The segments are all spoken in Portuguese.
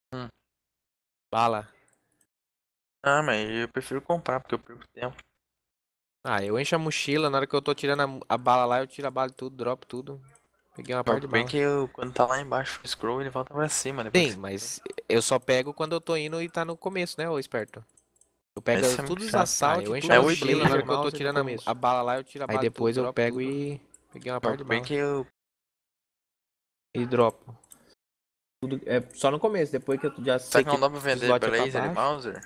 Hum. Bala. Ah, mas eu prefiro comprar, porque eu perco tempo. Ah, eu encho a mochila, na hora que eu tô tirando a bala lá, eu tiro a bala de tudo, dropo tudo. Peguei uma Mas par de bem bala. que eu, quando tá lá embaixo o scroll, ele volta pra cima, depois que Sim, você... mas eu só pego quando eu tô indo e tá no começo, né, ô esperto? Eu Mas pego isso é muito todos os chato. Ah, eu assaltos, encho tudo. a É o mochila na hora Blazer. que eu tô tirando a bala lá, eu tiro a Aí bala de tudo, depois eu dropo pego tudo. e... Peguei uma par Mas de bem bala. que eu... E dropo. Tudo, é só no começo, depois que eu já Será sei que não que dá pra o vender slot é pra Blazer e baixo. Mauser?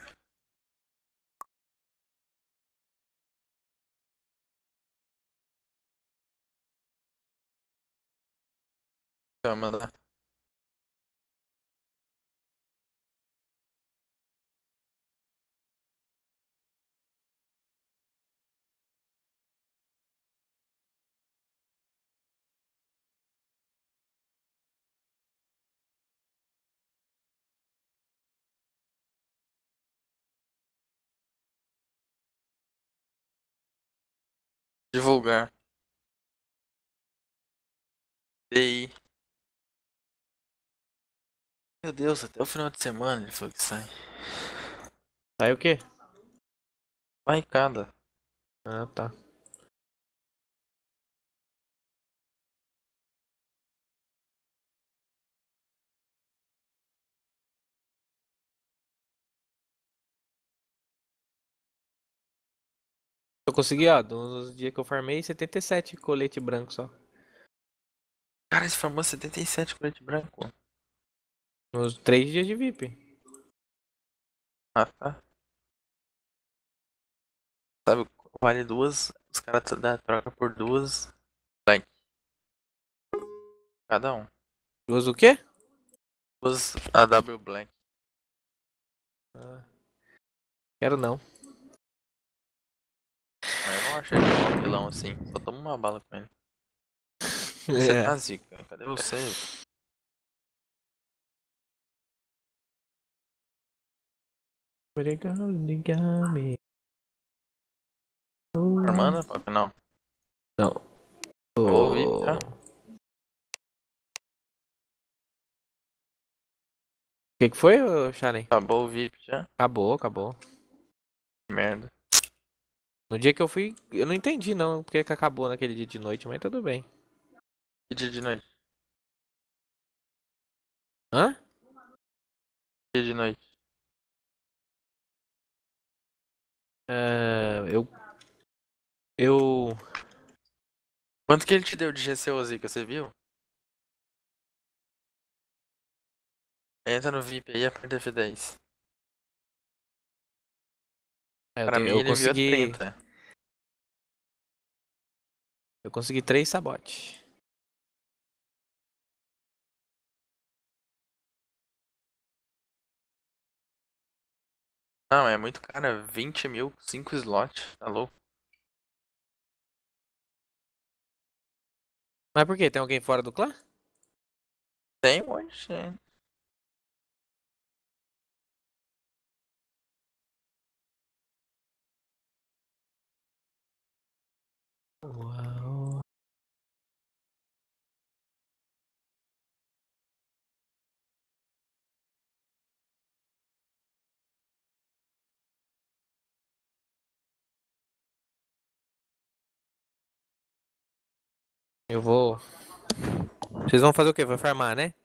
Eu vou mandar. Divulgar. TI. Meu Deus, até o final de semana ele falou que sai. Aí o quê? Vai cada. Ah, tá. Eu consegui, ó, nos dias que eu farmei, 77 colete branco só. Cara, esse famoso 77 preto e branco. Nos 3 dias de VIP. Ah, tá. Sabe, vale duas. Os caras troca por duas. Blank. Cada um. Duas o quê? Duas AW Blank. Ah, quero não. Mas eu não acho ele tão apelão assim. Só toma uma bala com ele. Você É. tá zica. Cadê você? Origami. Armando? Papi, não. Não. Acabou o VIP O já? que foi, ô, Sharen? Acabou o VIP já? Acabou, acabou. Que merda. No dia que eu fui, eu não entendi não porque que acabou naquele dia de noite, mas tudo bem. Que dia de noite? Hã? Dia de noite. É, eu Quanto que ele te deu de GCO, Zica? Você viu? Entra no VIP aí e aperta F10. Pra mim eu ele enviou consegui, 30. eu consegui 3 sabotes. Não, é muito caro. 20 mil, 5 slots. Tá louco? Mas por quê? Tem alguém fora do clã? Tem um monte de gente. Uau. Eu vou. Vocês vão fazer o quê? Vai farmar, né?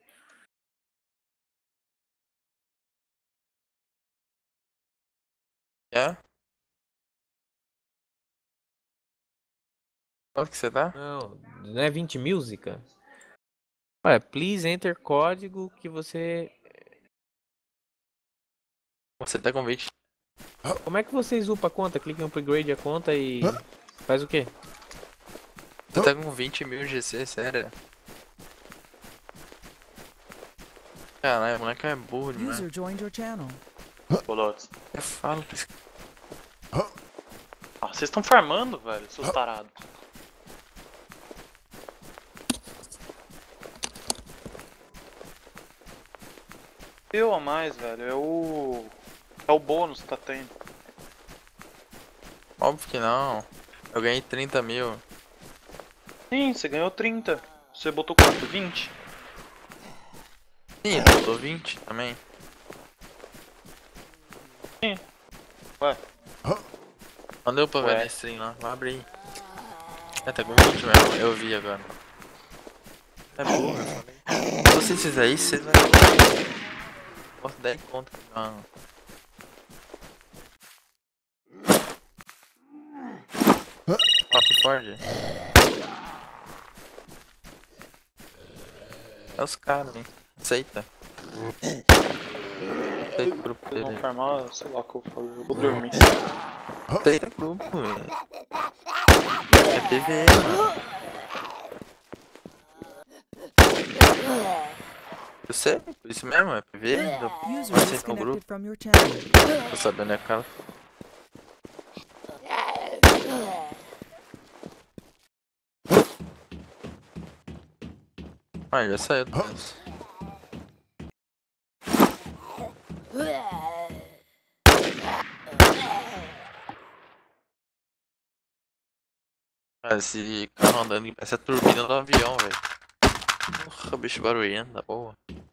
É? Quanto que você tá? Não, não é 20 música? Olha, please enter código que você. Você tá com 20. Como é que vocês upam a conta? Clica em upgrade a conta e faz o quê? Você tá com 20 mil GC, sério? Caralho, o moleque é burro demais. User joined your channel. Ô, Lotus. Eu falo pra esse Ah, vocês estão farmando, velho, seus tarados. Eu a mais, velho. É o. É o bônus que tá tendo. Óbvio que não. Eu ganhei 30 mil. Sim, você ganhou 30. Você botou quanto? 20? Sim, eu tô 20 também. Não deu pra ver Ué. na stream lá. Vai abrir. É, tá com 20 mesmo. Eu vi agora. É burro, eu falei. Se vocês fizerem isso, vocês vão. Posso 10 conto. Não. Papi Ford. É os caras, hein? Aceita. Aceita o grupo Vocês vão dele. farmar, sei lá o que eu vou fazer. Eu vou dormir. Aceita o grupo, velho. É PV, mano. Eu sei, por isso mesmo, é PV. Não User aceita o grupo. disconnected from your channel. Tô sabendo, é cara. Ah, já saiu do menos. Cara, esse carro andando em essa turbina do avião, velho. Porra, bicho barulhento, da boa.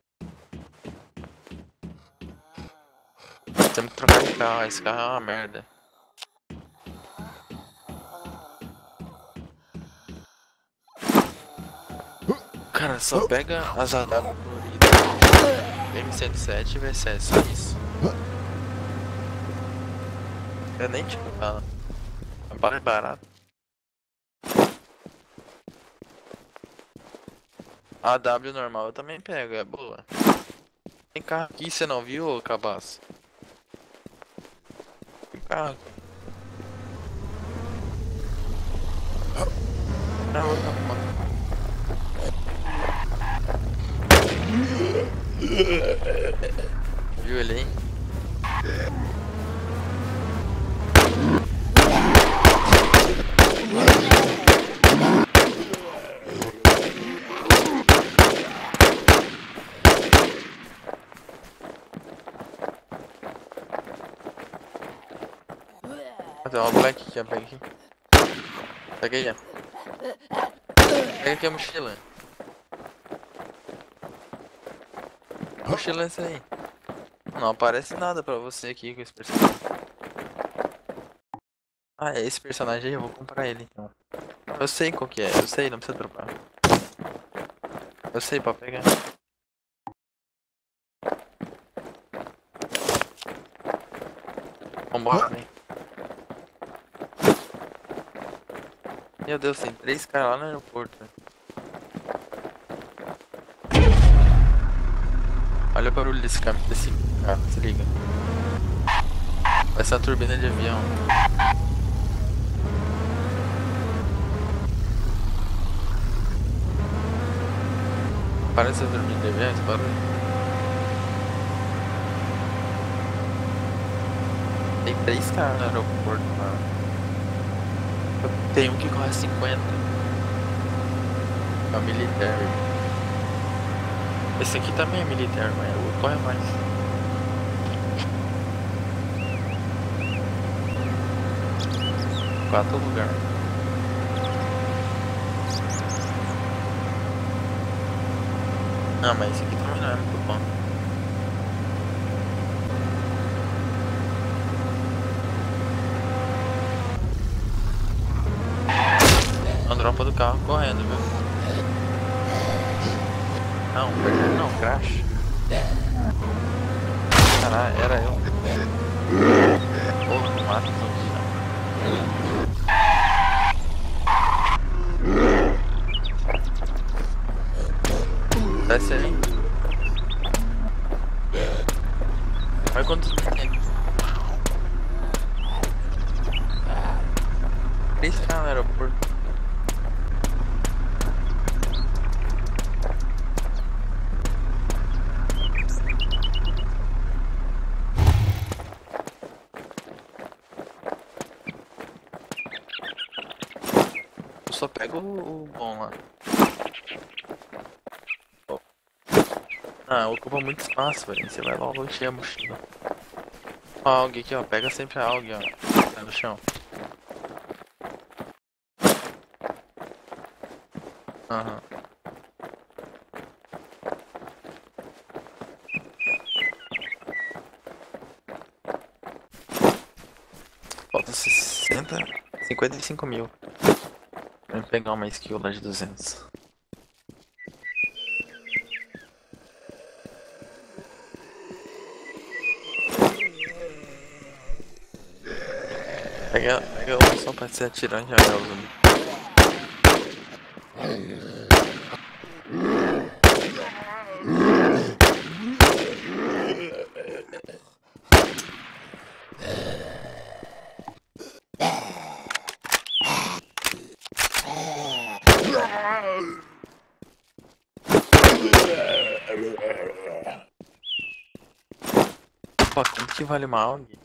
Temos que trocar de carro, esse carro é uma merda. Cara, só pega as AW coloridas. M107 e VCS, só isso. Eu nem tipo bala. A bala é barata. A AW normal eu também pego, é boa. Tem carro aqui, você não viu, ô cabaço? Tem carro aqui. Ah, outra moto. Viu ele aí? Tem uma black aqui, ó, pega aqui. Pega aí, ó. Pega aqui a mochila. Que mochila é essa aí? Não aparece nada pra você aqui com esse personagem. Ah, é esse personagem aí, eu vou comprar ele então. Eu sei qual que é, eu sei, não precisa dropar. Eu sei, pra pegar. Vambora, vem. Meu Deus, tem 3 caras lá no aeroporto. Olha o barulho desse cara, se liga. Vai ser uma turbina de avião. Parece a turbina de avião, esse barulho. Tem 3 caras no aeroporto, mano. Tem um que corre 50. É o militar. Esse aqui também é militar, mas o outro corre mais. Quatro lugar. Não, mas esse aqui também não é muito bom. A dropa do carro correndo, viu? Não, não, crash. Caralho, era eu. Porra, não mata zumbi, não. Desce aí. Olha quantos tem. 3 caras no aeroporto. Eu só pego o bom lá. Oh. Ah, ocupa muito espaço, velho. Você vai logo encher a mochila. Ó, a AUG aqui, ó. Pega sempre a AUG, ó. Tá no chão. Aham. 55 mil. Vou pegar uma skill lá de 200. Pega um só pra se atirar e já é o zumbi. Pô, quanto que vale uma AUG?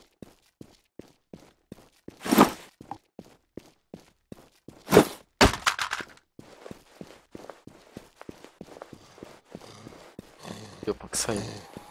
Deu pra que sair.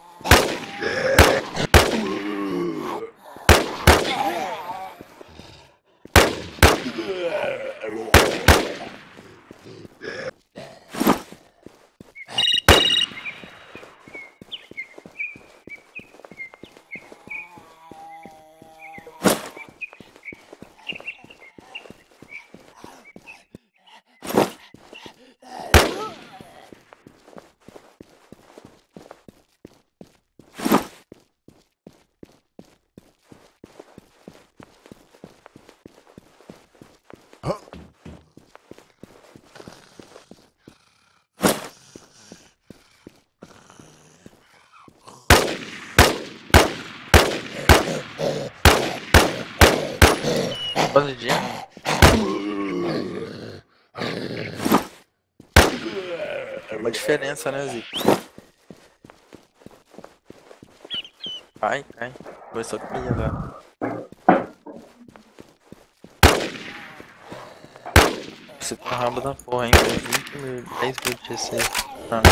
Quanto dia? É uma diferença, né, Zico? Cai. Começou a cair agora. Você tá rabo da porra ainda. 20 mil, 10 mil de GC. Ah.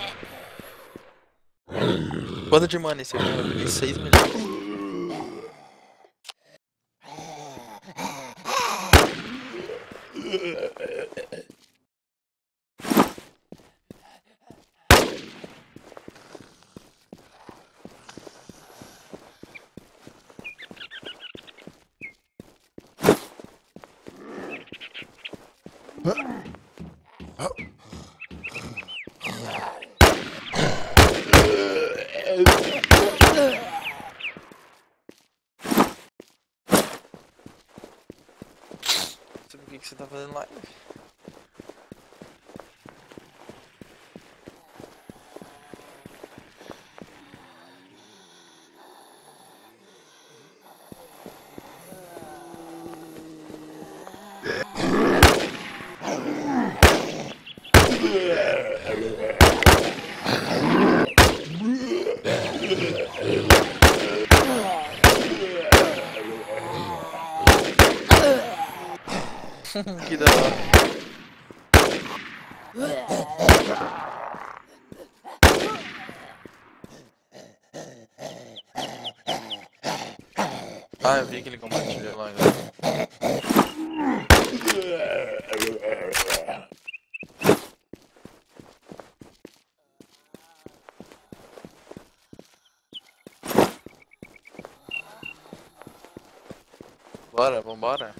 Quanto de mana esse aqui? Eu peguei 6 milhões. O que você tá fazendo live? Que da hora. Ah, eu vi que ele compartilhou lá agora. Bora, vambora.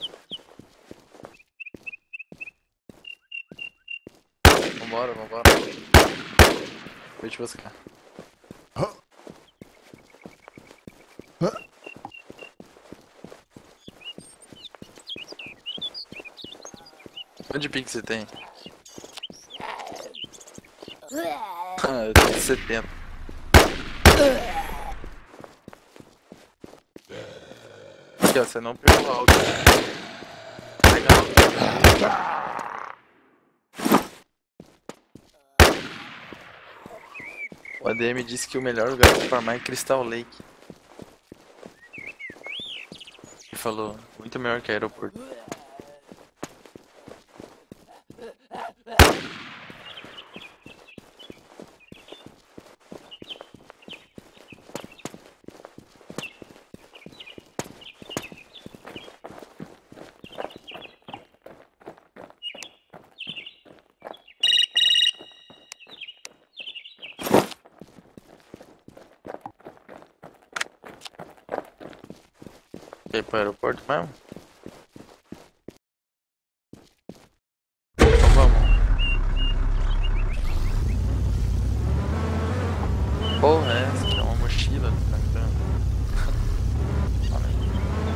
Vambora. Vou te buscar. Quanto de ping você tem? Ah, eu tenho 70. Aqui, ó, você não pegou algo. Legal. O ADM disse que o melhor lugar pra farmar é Crystal Lake. Ele falou, muito melhor que aeroporto. Quer ir pro aeroporto mesmo? porra é essa? É uma mochila, tá vendo? Fala aí.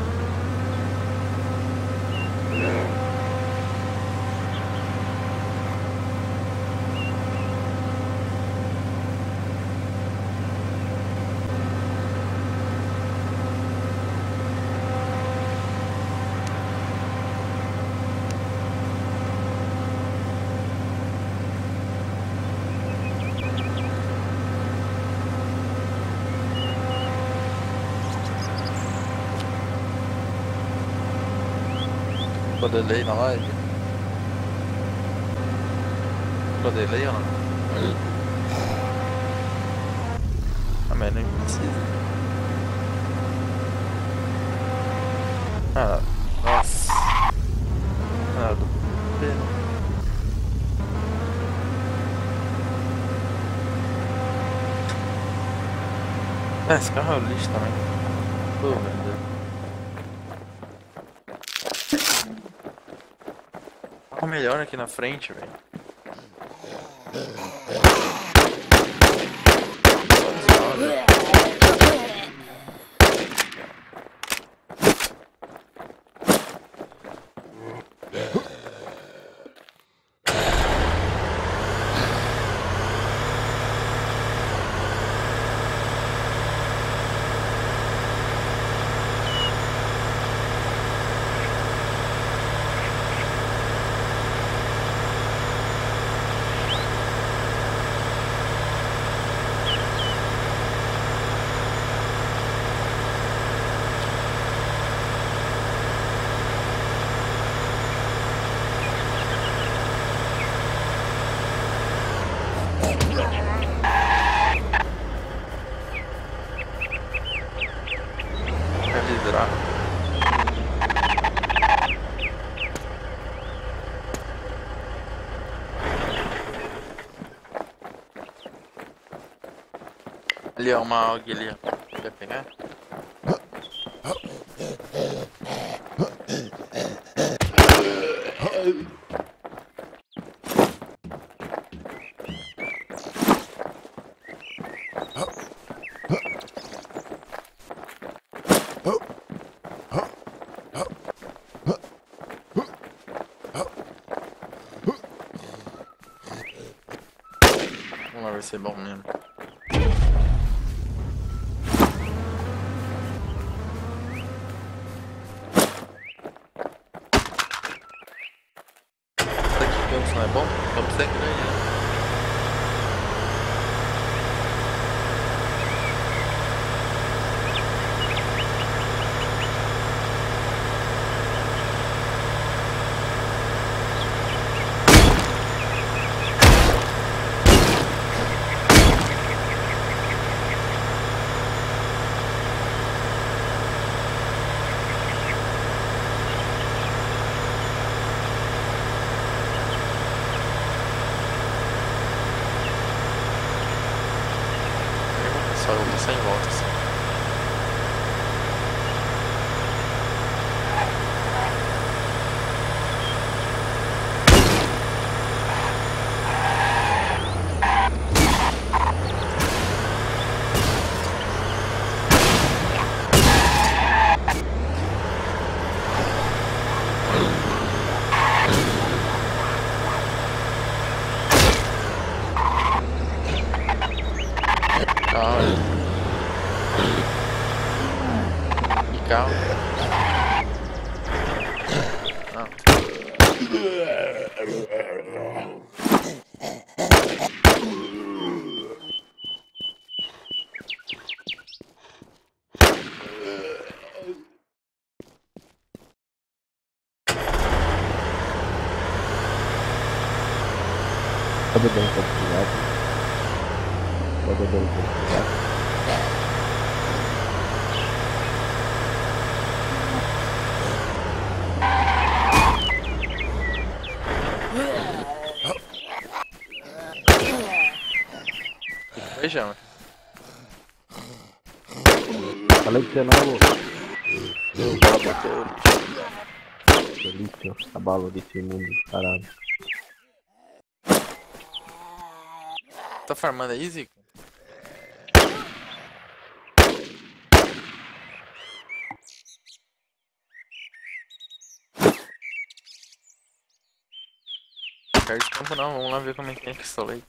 Ficou delay na live? Ficou delay ou não? Ah, mas nem precisa. Ah, nossa. Ah, do esse carro é um lixo também. Pô, meu Deus. Carro melhor aqui na frente, velho. Quer vidrar? Ali, ó, uma AUG ali, ó. Quer pegar? Vamos lá, vai ser bom mesmo. Será que Campos não é bom? Campos é grande, né? Só eu vou passar em volta, assim. Calma. E calma. Não. Tá bebendo certificado. Tá bebendo certificado. Oi, Jama. Falei que você não, O bala bateu, lixo. delícia, a bala desse mundo, caralho. Tá farmando aí, Zico? quero de campo não, vamos lá ver como é que é esse rolê.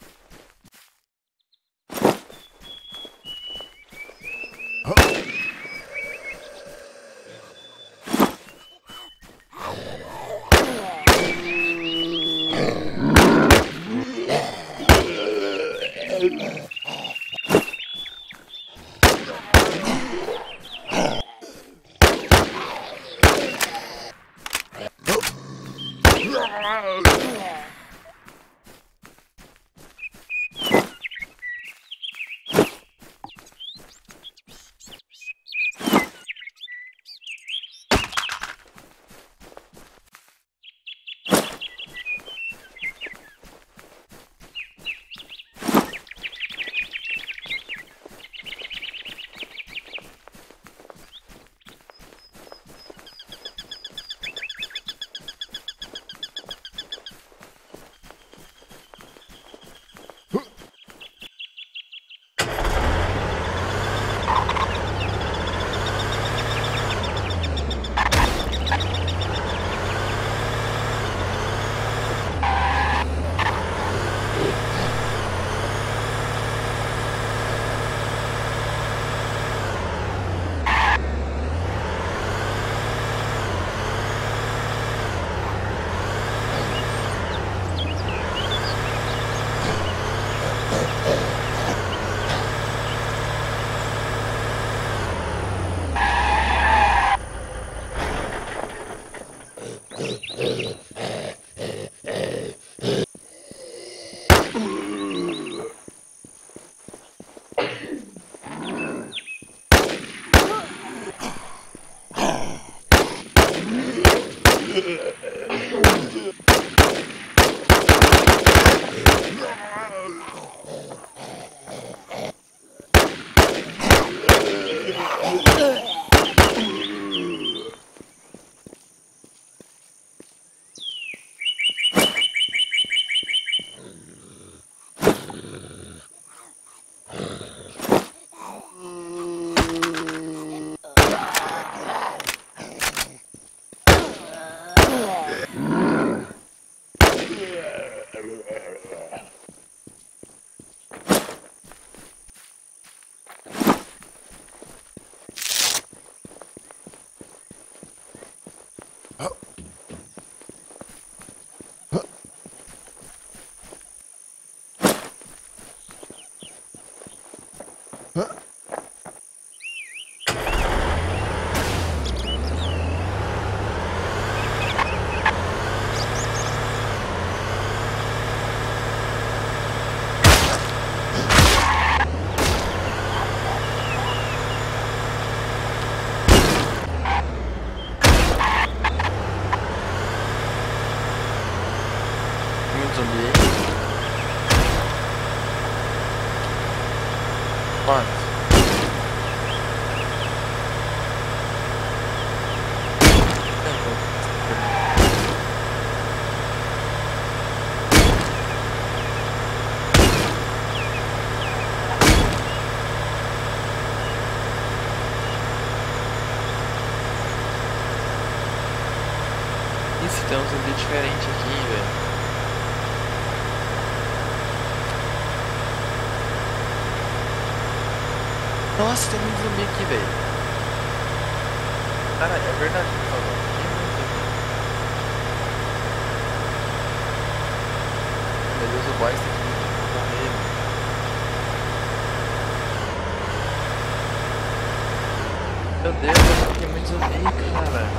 Muito zumbi aí. Quantos? Isso, tem um zumbi diferente aqui, velho. Nossa, tem muito zumbi aqui, velho. Cara, é verdade, por favor. Tem muito zumbi. Meu Deus, o boy está aqui. Vou morrer, mano. Meu Deus, tem muito zumbi, cara.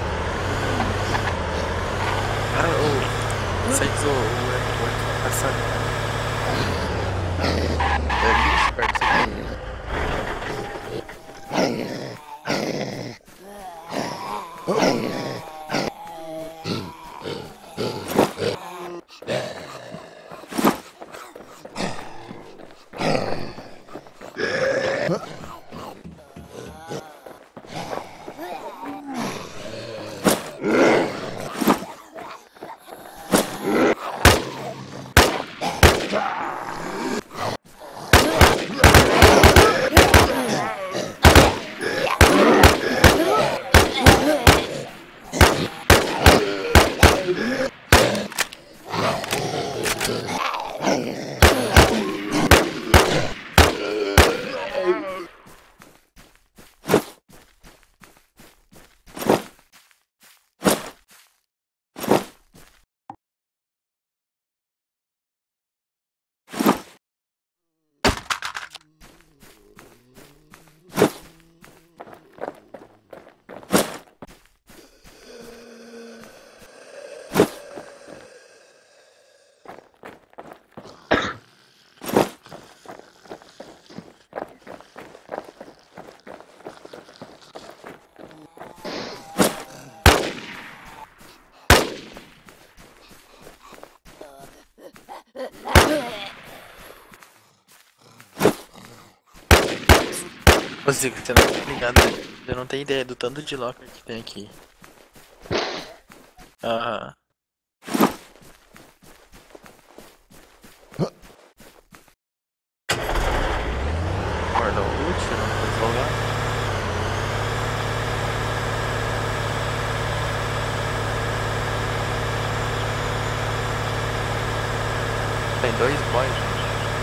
Cara, o... Sei que o aeroporto tá passando. É bicho perto disso aqui. Ô Zico, você não tá ligado? Eu não tenho ideia do tanto de locker que tem aqui. Aham. Guarda o loot, não pode jogar. Tem 2 boys, gente.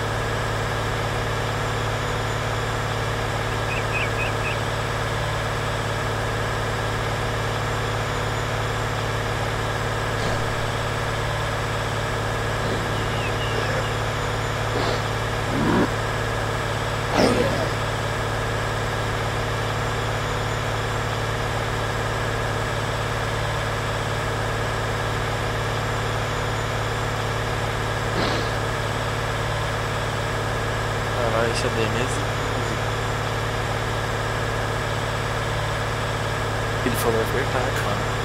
Caralho, esse é mesmo. Ele falou a verdade, mano.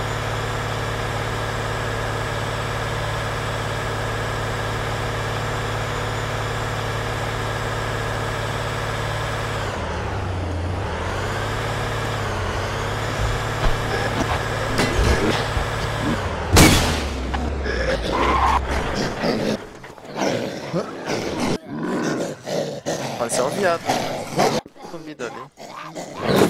Pode ser um viado, né? Duvido ali.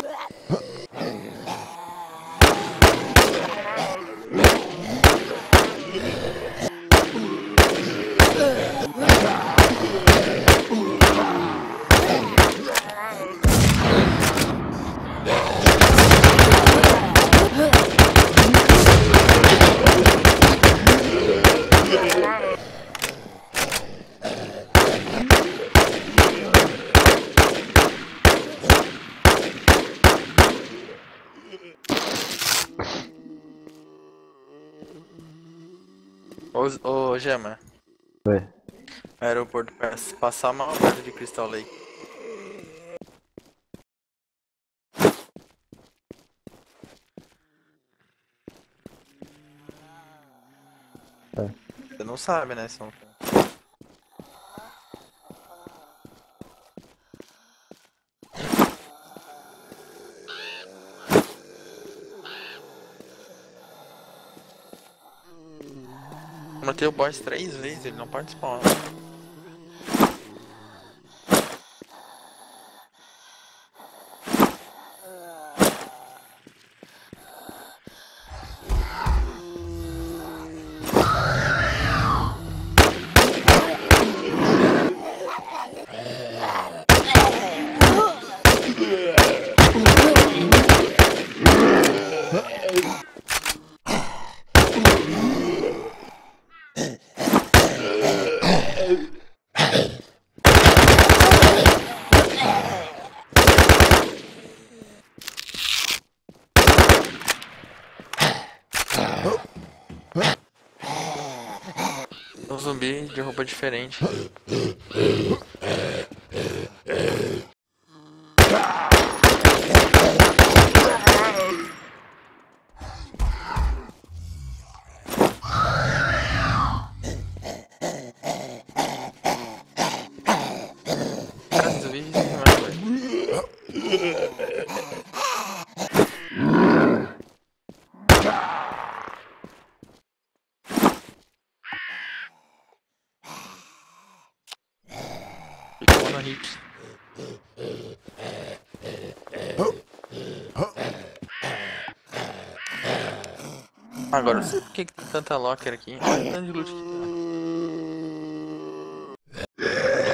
Ô, Gema, Ué, aeroporto passar mal perto de Crystal Lake. É. Você não sabe, né, São? Matei o boss 3 vezes, ele não participou. Um zumbi de roupa diferente. Cara, esse zumbi é ficou no hit. Agora eu sei por que tem tanta locker aqui. Olha o tanto de loot que tem.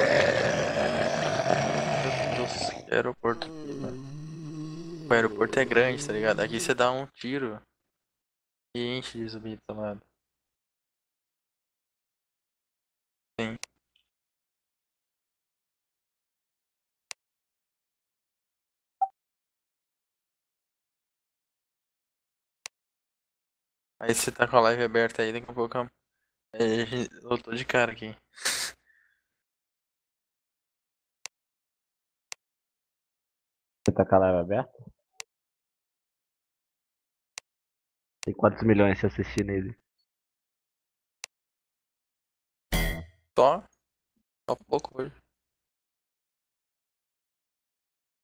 Meu Deus, que aeroporto aqui, mano. O aeroporto é grande, tá ligado? Aqui você dá um tiro e enche de zumbi do lado. Sim. Aí você tá com a live aberta aí, daqui a pouco eu tô de cara aqui. você tá com a live aberta? Tem quantos milhões se assistir nele? Só pouco hoje.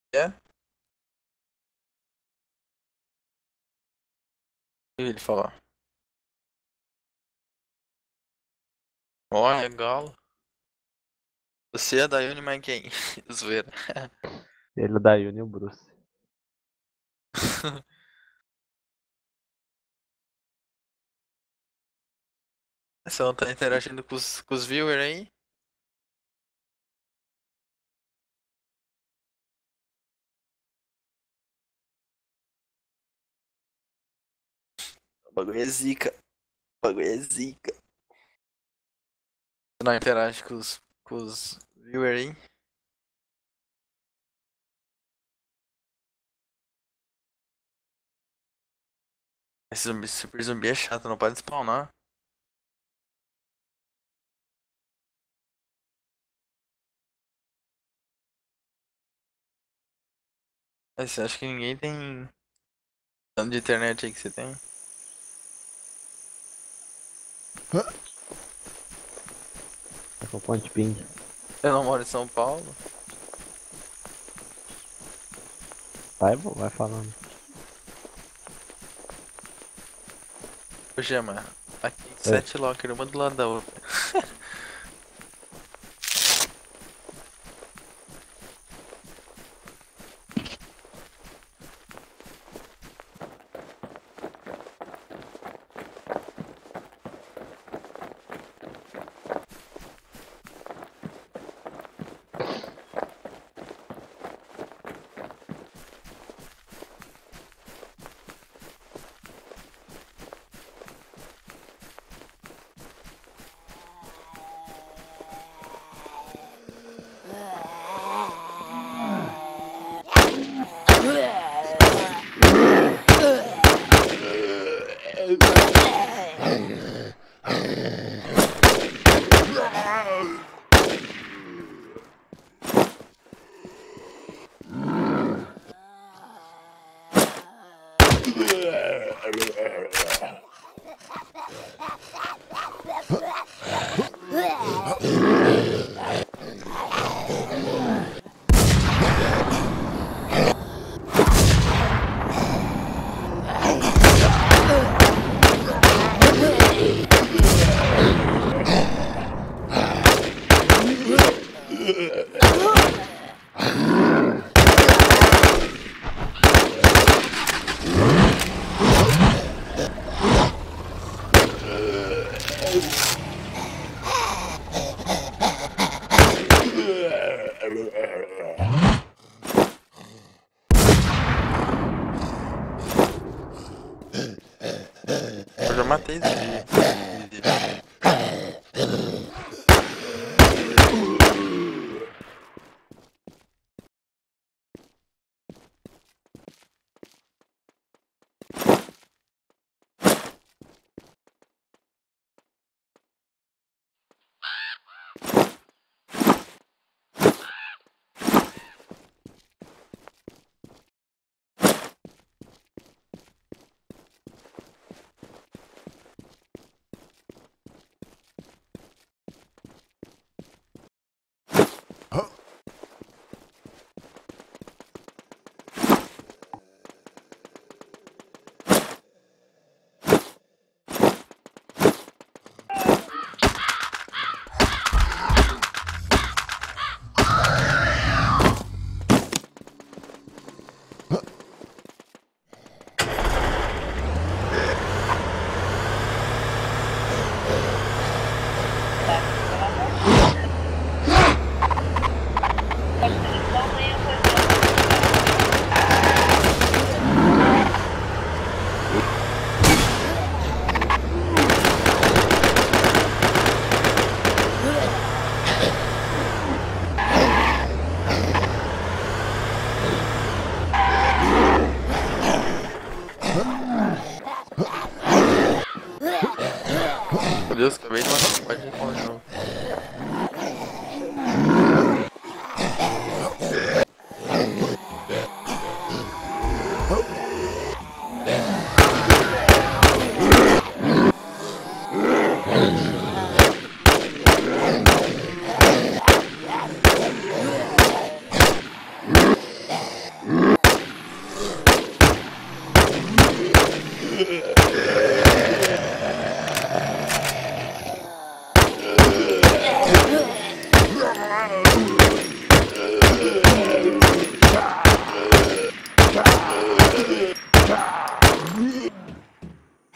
É? O que ele falou? Ó, é galo. Você é da Uni, mas quem? Zoeira. Ele é da Uni e o Bruce. Você não tá interagindo com os viewers aí? O bagulho é zica. O bagulho é zica. Você não interage com os viewers aí? Esse zumbi, super zumbi é chato, não pode spawnar. Mas você acha que ninguém tem tanto de internet aí que você tem? Tá com ponte ping. Eu não moro em São Paulo. Vai falando. Ô, Gema, aqui tem 7 lockers, uma do lado da outra. Eu já matei zumbi. Meu Deus, acabei de matar um pai de pau de novo.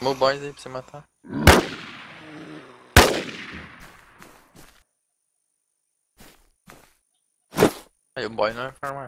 Chama o boys aí pra você matar. Aí o boy não vai farmar.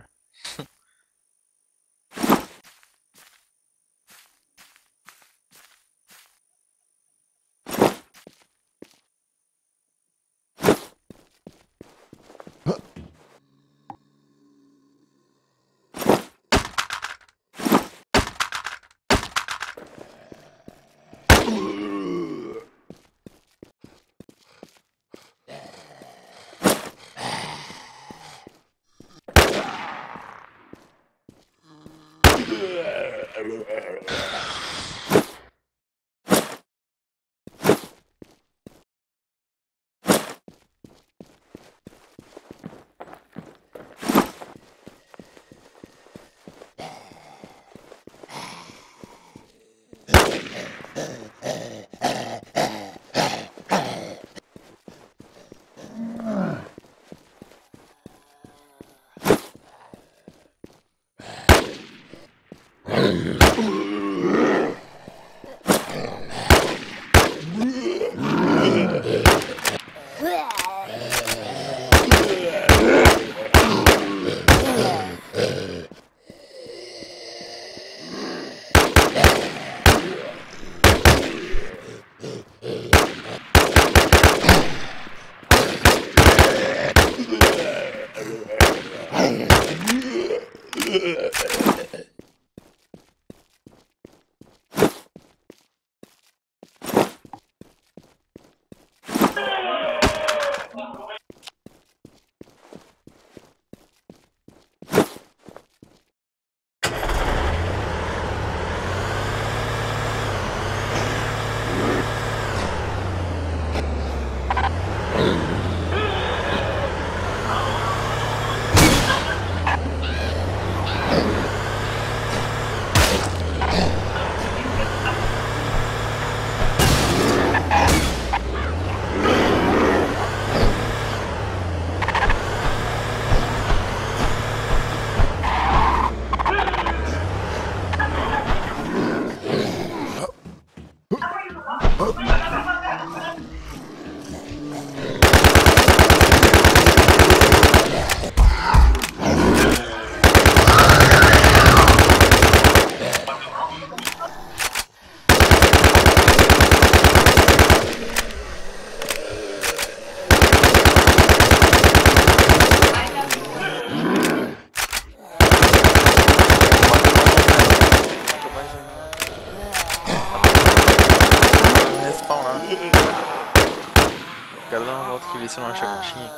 Quero dar uma volta aqui ver se não acha a caixinha.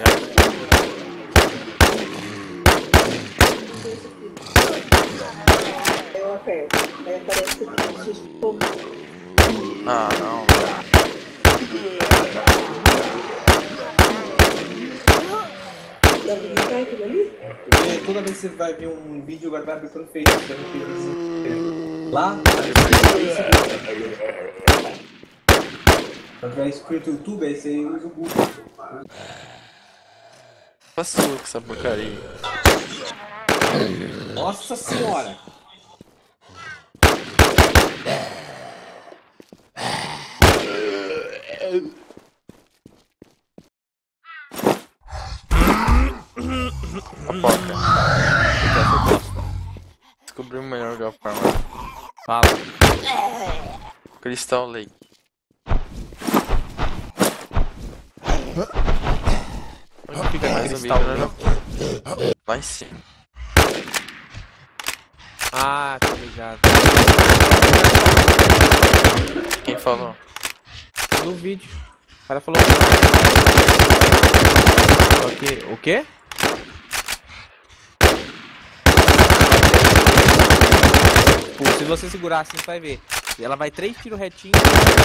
Eu aperto. Aí aparece que sustou. Ah, não. Dá pra buscar aquilo ali? Porque toda vez que você vai ver um vídeo, agora vai abrir pelo Facebook. Você não fica assim. Lá, quando tiver inscrito no YouTube, aí você usa o Google. Passou com essa porcaria. Nossa senhora! A porta. Descobri o melhor lugar pra armar. Fala. Crystal Lake. Onde fica mais zumbi? Lá em cima. Ah, tô ligado. Quem falou? No vídeo. O cara falou. O quê? Pô, se você segurar assim, você vai ver. Ela vai 3 tiros retinho.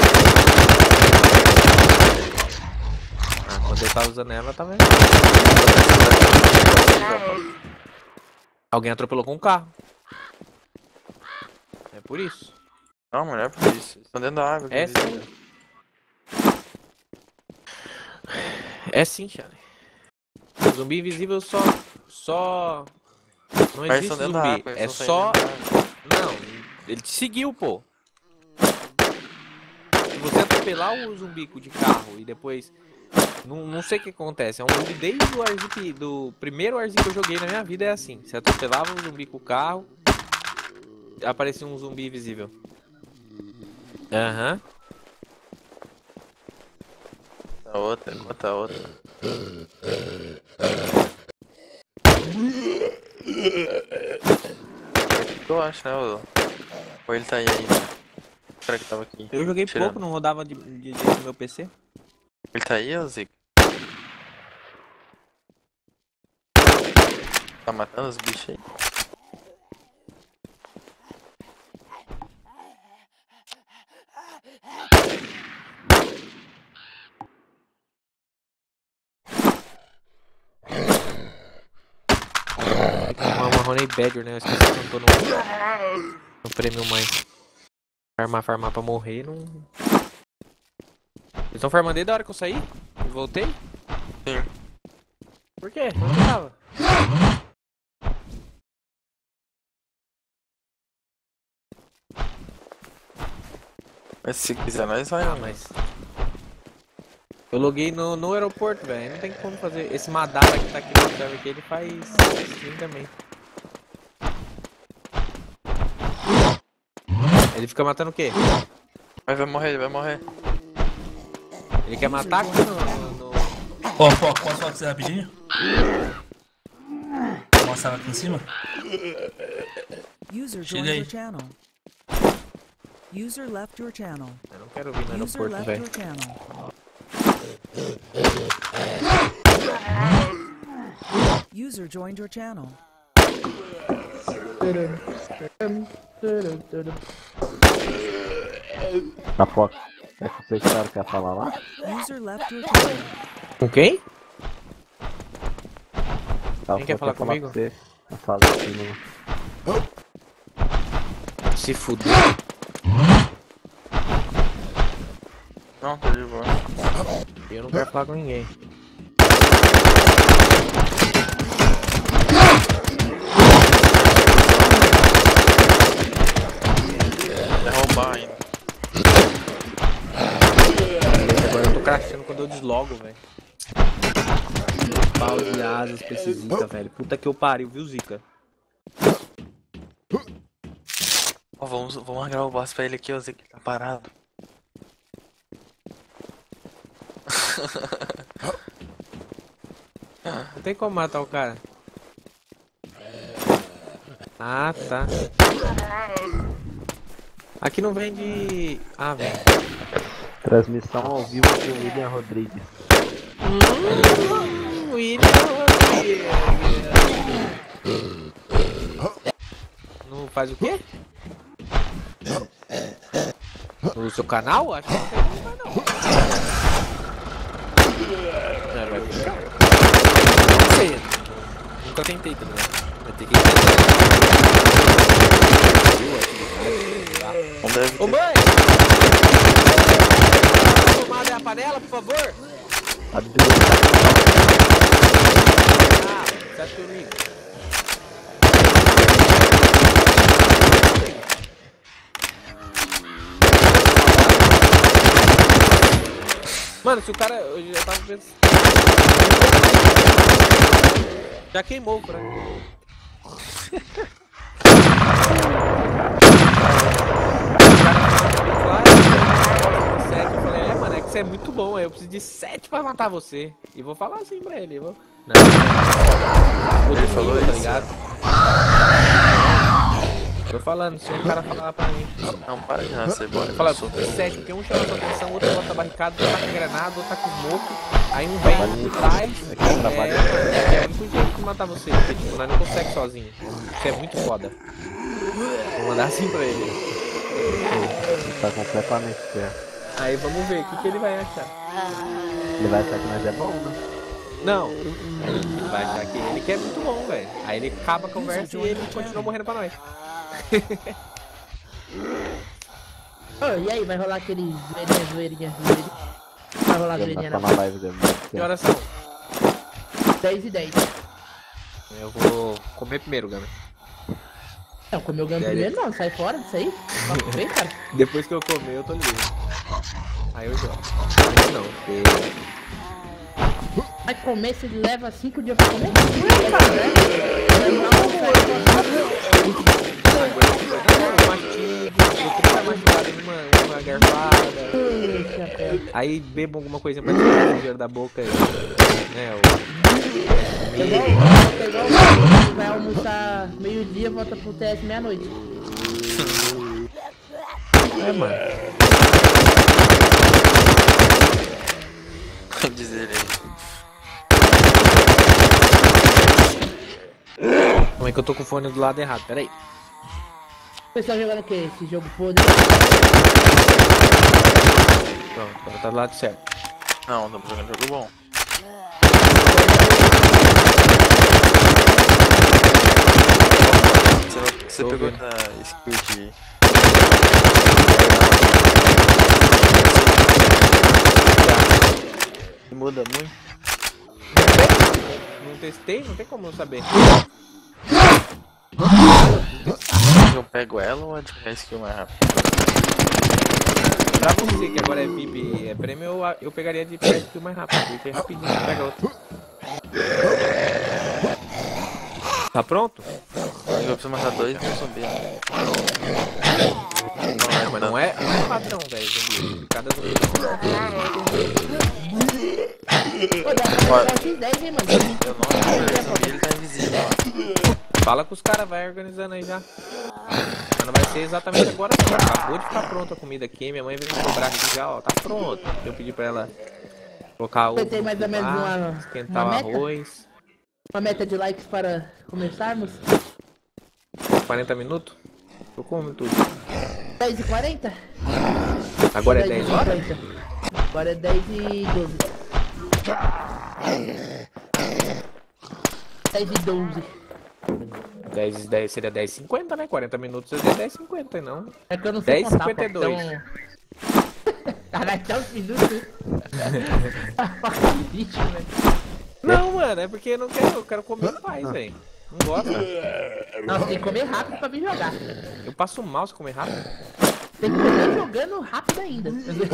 Ah, quando eu tava usando ela, tá vendo? Alguém atropelou com um carro. É por isso. Não, mas não é por isso. Eles estão dentro da água. É sim. É sim, Charlie. Zumbi invisível só... Não Mas eles existe estão dentro da zumbi. água. É só... Não, ele te seguiu, pô. atropelar o zumbi de carro e depois... Não sei o que acontece, é um bug desde o Warzip, do primeiro Warzip que eu joguei na minha vida é assim. Você atropelava o zumbi com o carro, aparecia um zumbi invisível. Aham. Conta outra. Eu acho, né? Ou ele tá aí ainda? Será que tava aqui? Eu joguei Tirando. pouco, não rodava de no meu PC. Ele tá aí, ô Zico? Tá matando os bichos aí? Uma Honey Badger, né? Eu esqueci que eu não tô no prêmio mais. Farmar pra morrer, não... Eles estão farmando desde a hora que eu saí? E voltei? Sim. Por quê? Onde tava? Mas se quiser nós vai, Ah, né? mas... Eu loguei no aeroporto, velho. Não tem como fazer. Esse Madara que tá aqui no server aqui, ele faz stream também. Ele fica matando o quê? Mas vai morrer, ele vai morrer. Ele quer matar aqui no... Ó, posso falar com você rapidinho? Vou mostrar aqui em cima. User Chega joined aí. your channel. User left your channel. Eu não quero vir no User aeroporto, left velho. your channel. User joined your channel. Aposto. É que vocês claro quer falar lá? User left your channel. Com quem? Ela Quem quer falar comigo? com você. Na sala de cima. Se fuder. Não, tô de boa. Eu não quero falar com ninguém. É roubar ainda. Agora eu tô crashando quando eu deslogo, velho. Pau de asas pra esse Zika, velho. Puta que eu pariu, viu, Zika? Ó, vamos largar o boss pra ele aqui, ó, Zico, ele tá parado. Não tem como matar o cara. Ah, tá. Aqui não vende... Ah, vem. Transmissão ao vivo com o William Rodrigues. Não faz o quê? No seu canal? Acho que não tem como, não. É, vai ficar. Não sei. Nunca tentei também. Vai ter que tentar. Não deve Ô ter. mãe! Tomada é a panela, por favor? A Deus. Ah, certo comigo. Mano, se o cara... Eu já tava pensando... Já queimou o frango. Eu falei, mano, é que você é muito bom, eu preciso de 7 pra matar você. E vou falar assim pra ele, vou... Não. Ele falou tá isso? ligado? Tô falando, se um cara falar pra mim. Não, para de nascer, bora. Fala, 7, porque um chama sua atenção, outro bota barricada, outro tá com granada, outro tá com smoke. Aí um vem por trás. É o único jeito de matar você, porque tipo, nós não consegue sozinho. Isso é muito foda. Vou mandar assim pra ele. Tá completamente certo. Aí vamos ver o que ele vai achar. Ele vai achar que nós é bom, né? Não, ele vai achar que ele que é muito bom, velho. Aí ele acaba a conversa e ele continua morrendo pra nós. Ô, e aí, vai rolar aquele zoeirinha? Vai rolar zoeirinha Tá na na live dele. Que horas são? 10h10. Eu vou comer primeiro, Gama. Não, comeu o Gama primeiro não, sai fora disso aí. Vem, cara. Depois que eu comer, eu tô livre. aí eu jogo. Aí não, porque... Vai comer, se leva 5 dias pra comer? Uma garfada. Aí bebo alguma coisa pra tirar o dinheiro da boca. Né, Igual vai almoçar meio-dia, volta pro TS meia-noite. É, mano. Dizer aí. Como é que eu tô com o fone do lado errado? Pera aí. O pessoal jogando o que? Esse jogo podre? Pronto, agora tá do lado certo. Não, estamos jogando jogo bom. Você Tô pegou vendo. da skill de... Muda muito? Não testei, não tem como eu saber. Eu pego ela ou a skill mais rápido? Pra você que agora é VIP, é prêmio, eu pegaria de skill mais rápido, porque rapidinho você pega outro. Tá pronto? Eu preciso matar 2 e um zumbi. Não é padrão, velho, zumbi. Cada zumbi. Pô, dá pra jogar X10, hein, mano? Eu não zumbi, ele tá invisível. Fala com os caras, vai organizando aí já. Mas não vai ser exatamente agora não. Acabou de ficar pronta a comida aqui, minha mãe veio me cobrar aqui já, ó. Tá pronto. Eu pedi pra ela colocar o Tem mais ou menos esquentar o uma meta? arroz. Uma meta de likes para começarmos? 40 minutos? Eu como tudo. 10h40? Agora é 10 horas? 10h40. Agora é 10h12. 10h12. 10 seria 10h50, né? 40 minutos seria 10h50, não? É que eu não sei 10h52. contar, então... Caralho, até uns minutos. Bicho, velho. Não, mano, é porque eu quero comer em paz, velho. Não gosta. Não, você tem que comer rápido pra vir jogar. Eu passo mal se comer rápido. Tem que comer jogando rápido ainda.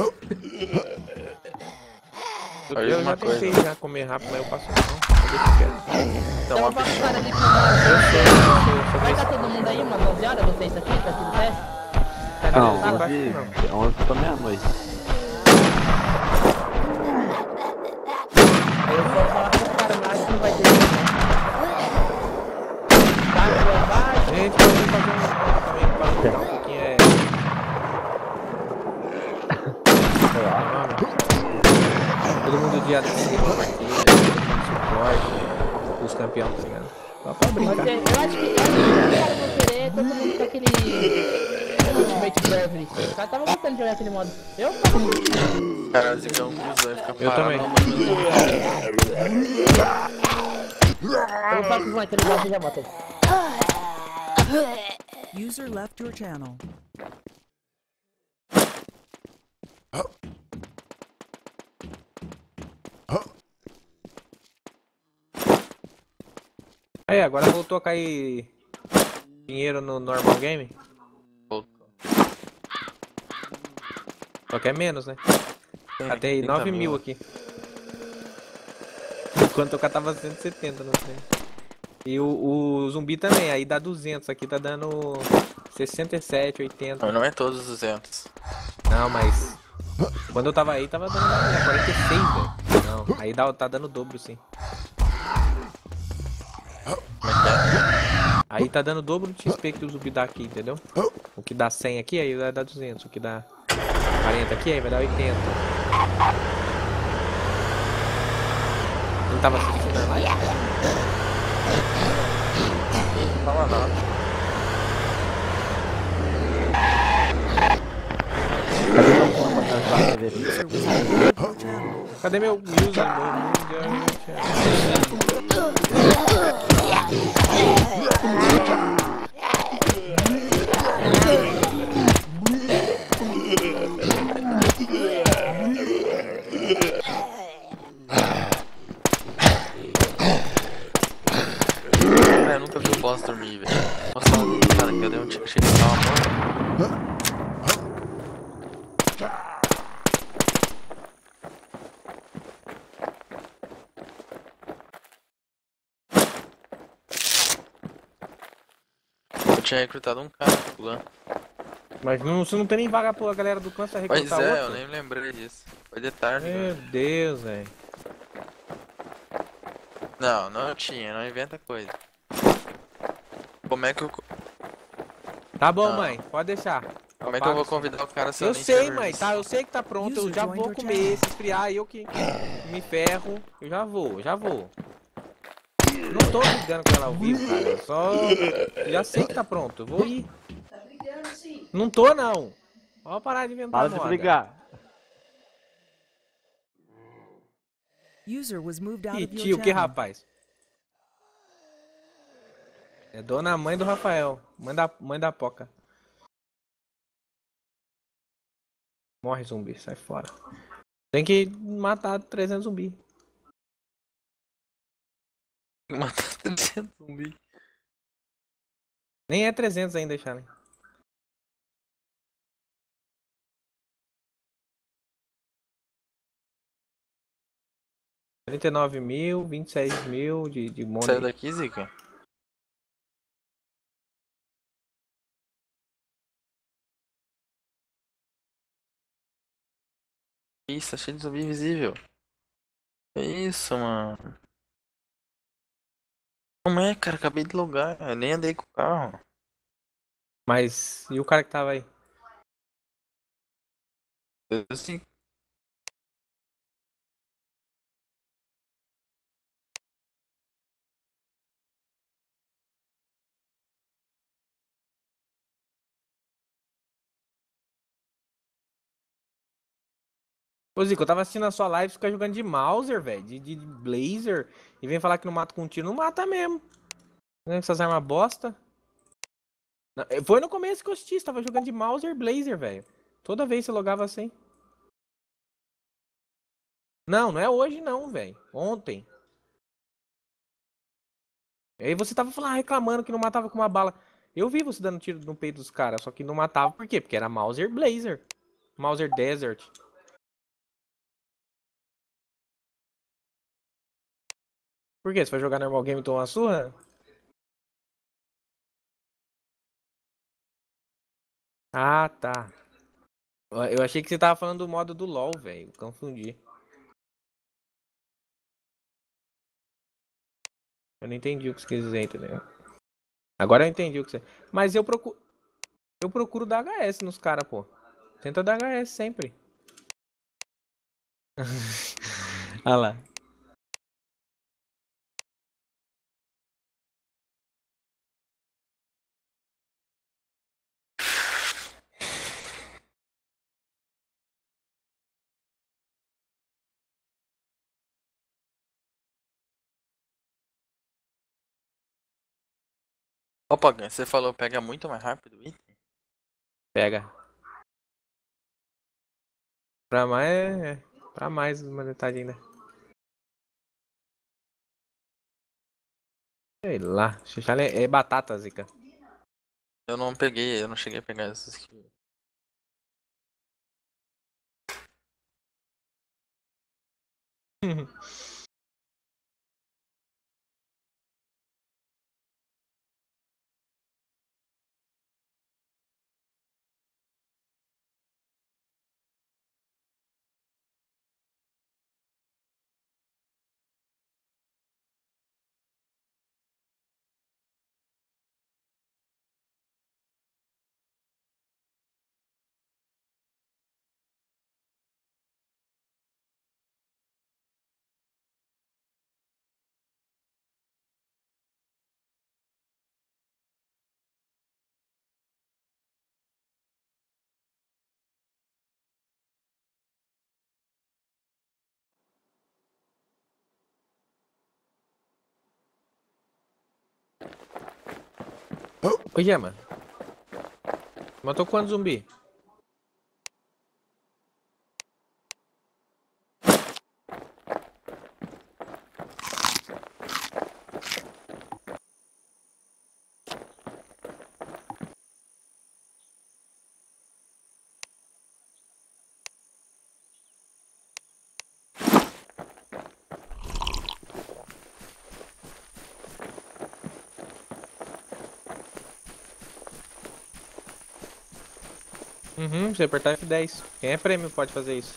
Eu já tentei já comer rápido, mas eu passo mal. Eu deixo quieto. Então vamos para ali pro Vai estar todo mundo aí umas 11 horas, vocês aqui, tá tudo certo? Não, 11 pra meia-noite. Aí eu vou falar com o cara lá que não vai ter. Gente, pode fazer um também pra jogar um pouquinho, todo mundo dia de partida, suporte, os campeões, tá ligado? Só pra brincar. Eu acho que os caras vão querer todo mundo com aquele Ultimate Bravery. Os caras estavam gostando de jogar aquele modo. Eu faço. Cara, Zicão cruzou, vai ficar Eu também. Eu faço aquele modo e já bota aí. User left your channel. Aí, agora voltou a cair dinheiro no normal game? Só que é menos, né? Até aí 9 mil aqui. Enquanto eu catava 170, não sei. E o zumbi também, aí dá 200, aqui tá dando 67, 80. Não é todos os 200. Não, mas quando eu tava aí, tava dando 46, velho. Não, aí tá dando o dobro, sim. Como é que é? Aí tá dando o dobro do XP que o zumbi dá aqui, entendeu? O que dá 100 aqui, aí vai dar 200. O que dá 40 aqui, aí vai dar 80. Não tava assistindo a live? Não fala nada. Cadê meu user? Eu nunca vi o boss dormir, velho. Nossa, cara, que eu dei um tiro, achei que tava morto. tinha recrutado um cara pro clã. Mas não, você não tem nem vaga pra galera do clã, você vai Pois recrutar é, outro? eu nem lembrei disso. Foi de tarde, Meu velho. Deus, velho. Não, não tinha, não inventa coisa. Como é que eu. Tá bom, Não. mãe, pode deixar. Como é que eu vou convidar o cara se eu Eu nem sei, sei mãe, tá? Eu sei que tá pronto, eu já vou comer, se esfriar, eu que me ferro. Eu já vou, já vou. Não tô brigando com ela ao vivo, cara. Eu só. Já sei que tá pronto, eu vou ir. Não tô, não. Pode parar de inventar Para de moda. brigar. User was moved out Ih, of your tio, que channel. rapaz? É dona mãe do Rafael. Mãe da Poca. Morre, zumbi, sai fora. Tem que matar 300 zumbi. Matar 300 zumbi. Nem é 300 ainda, Charlie. $39.000, 26.000 de money. Saiu daqui, Zica? Isso, tá cheio de zumbi invisível. Que isso, mano? Como é, cara? Acabei de logar. Eu nem andei com o carro. Mas, e o cara que tava aí? Assim, Ô, Zico, eu tava assistindo a sua live, fica jogando de Mauser, velho, de Blazer, e vem falar que não mata com tiro. Não mata mesmo. Essas armas bosta. Não, foi no começo que eu assisti, você tava jogando de Mauser Blazer, velho. Toda vez você logava assim. Não, não é hoje não, velho. Ontem. E aí você tava falando, reclamando que não matava com uma bala. Eu vi você dando tiro no peito dos caras, só que não matava por quê? Porque era Mauser Blazer. Mauser Desert. Por quê? Você vai jogar normal game e tomar uma surra? Ah, tá. Eu achei que você tava falando do modo do LoL, velho. Confundi. Eu não entendi o que você quis dizer, entendeu? Agora eu entendi o que você... Mas eu procuro dar HS nos caras, pô. Tenta dar HS sempre. Olha lá. opa, você falou pega muito mais rápido o item? Pega. Pra mais pra mais uma metade ainda. Sei lá. Xuxala é batata, Zica. Eu não peguei, eu não cheguei a pegar essas aqui. Ô, Gema. Matou quantos zumbi? Você apertar F10. Quem é prêmio pode fazer isso.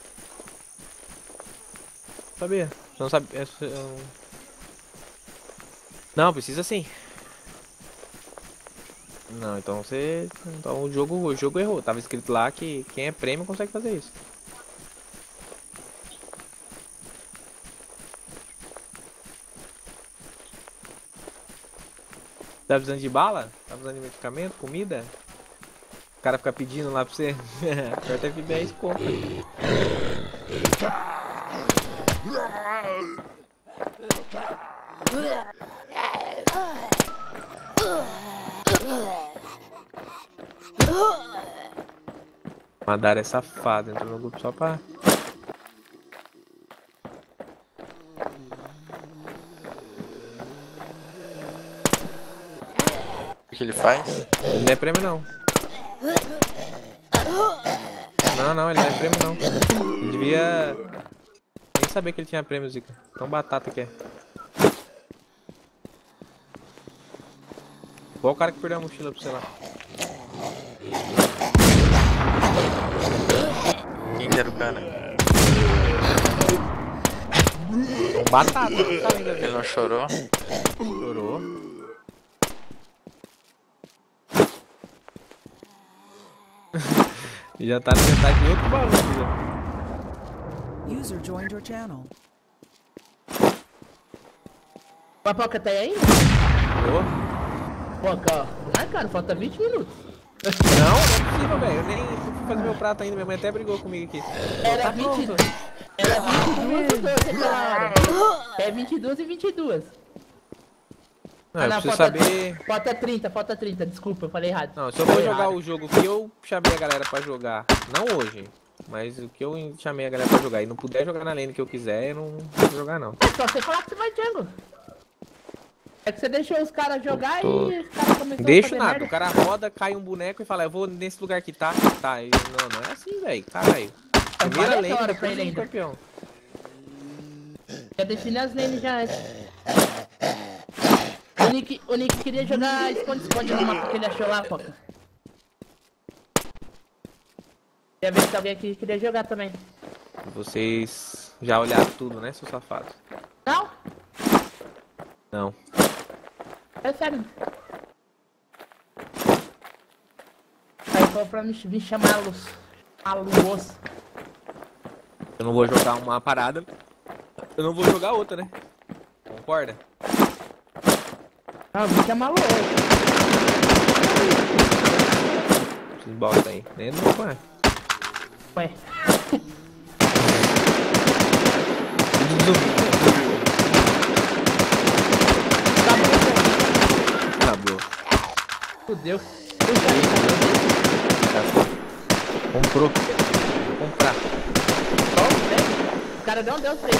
Sabia? Você não sabe. Não, precisa sim. Não, então você. Então o jogo errou. Tava escrito lá que quem é prêmio consegue fazer isso. Tá precisando de bala? Tá precisando de medicamento, comida? O cara fica pedindo lá pra você. Aperta F10 e compra. Madara é safado, entrou no grupo só pra... O que ele faz? Ele não é prêmio não. Não, ele não é prêmio não. Ele devia... nem saber que ele tinha prêmio, Zica. Tão batata que é. Igual o cara que perdeu a mochila pra você lá. Quem que era o cara? Batata, não sabe ainda. Ele não chorou? Chorou. Já tá na metade de outro barulho já. User joined your channel. Papoca tá aí? Pô, ó. Ai, cara, falta 20 minutos. Não é possível, velho. Eu nem fui fazer meu prato ainda. Minha mãe até brigou comigo aqui. Era 22 e 12 aquela hora. É 22 e 22. Não, eu preciso falta, saber... falta 30, desculpa, eu falei errado. Não, se eu for jogar o jogo que eu chamei a galera pra jogar, não hoje, mas o que eu chamei a galera pra jogar e não puder jogar na lane que eu quiser, eu não vou jogar não. É só você falar que você vai Django. É que você deixou os caras jogar e os caras começaram Deixa a fazer nada, merda. o cara roda, cai um boneco e fala, eu vou nesse lugar que tá. Não é assim, velho, caralho. Primeira falei lane, agora depois pra ele do ainda. campeão. Já defini as lanes já antes. O Nick queria jogar esconde-esconde no mapa que ele achou lá, Poca. Queria ver se alguém aqui queria jogar também. Vocês já olharam tudo, né, seus safados? Não? Não. É sério. Aí foi pra me vir chamá-los. Alôs. Eu não vou jogar uma parada, eu não vou jogar outra, né? Concorda? Ah, me chamá-lo hoje. Esses bosta aí, nem não conhece. Ué. Acabou. Fudeu. Comprou. Comprar. O cara não deu 3.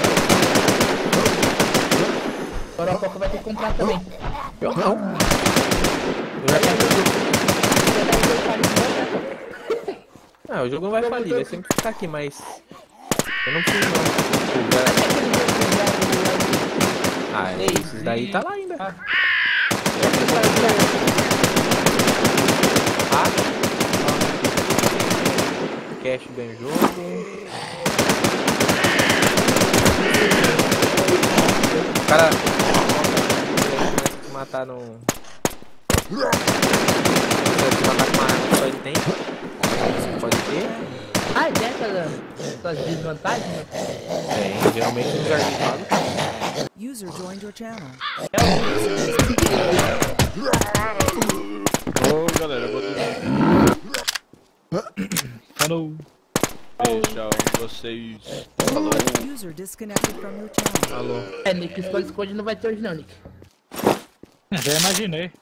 Agora a pouco vai ter que comprar também. Eu não. Eu já o jogo não vai falir, vai sempre ficar aqui, mas... eu não preciso não. Ah, esses daí tá lá ainda. Cash ganha o jogo. O cara se matar no... se matar com uma arma só ele tem. Pode ter. Ah, e tem essas desvantagens? Né? Tem, geralmente no lugar de pago. User joined your channel. Ô galera, eu vou dormir. Falou. Beijão vocês. Falou. User disconnected from your channel. Alô. É, Nick, esconde não vai ter hoje não, Nick. Já imaginei.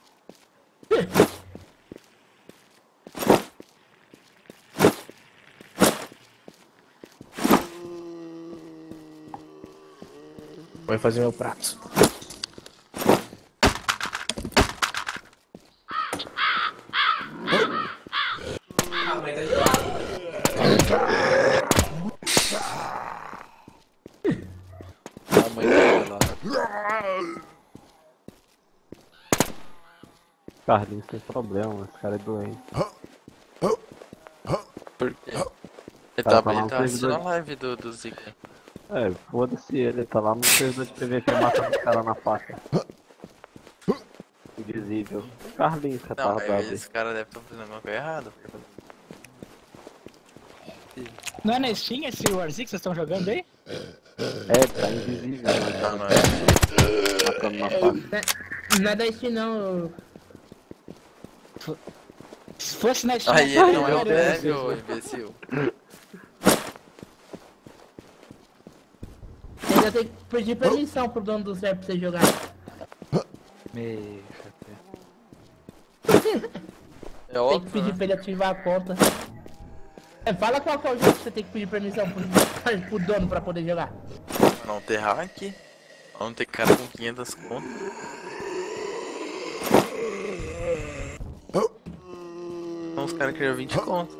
Vou fazer meu prato. A mãe dele lá. Carlinhos tem problema, esse cara é doente. Por quê? Ele Tá tá lá no assistindo a servidor. live do Zika. É, foda-se ele, tá lá no servidor de PVP matando os caras na faca. Invisível. Carlinhos, Não, retardado aí. esse cara deve estar fazendo alguma coisa errada. Não é na Steam esse Warzee que vocês estão jogando aí? É, tá invisível, mas Não, não é. matando na faca. Não é da Steam não. Se fosse na Steam... Aí eu ele não é o faria velho, ô vocês, imbecil. Ainda tem que pedir permissão pro dono do server pra você jogar. Meu... É Tem que óbvio, pedir né? pra ele ativar a conta. Fala qual que é o jogo que você tem que pedir permissão pro dono pra poder jogar. Não ter hack, não ter cara com 500 contas. Então os caras criam 20 contas.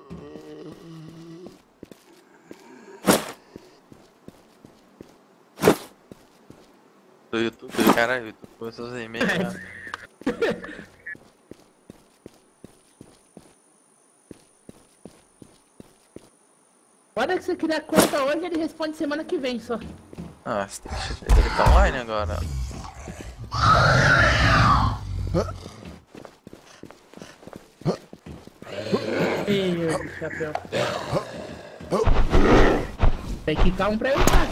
Do YouTube, caralho, o YouTube começou a ser e-mail. Pode que você criar conta hoje, ele responde semana que vem só. Ah, você tem que... ele tá online agora. Ei, meu chapéu. Tem que quicar um pra eu ficar,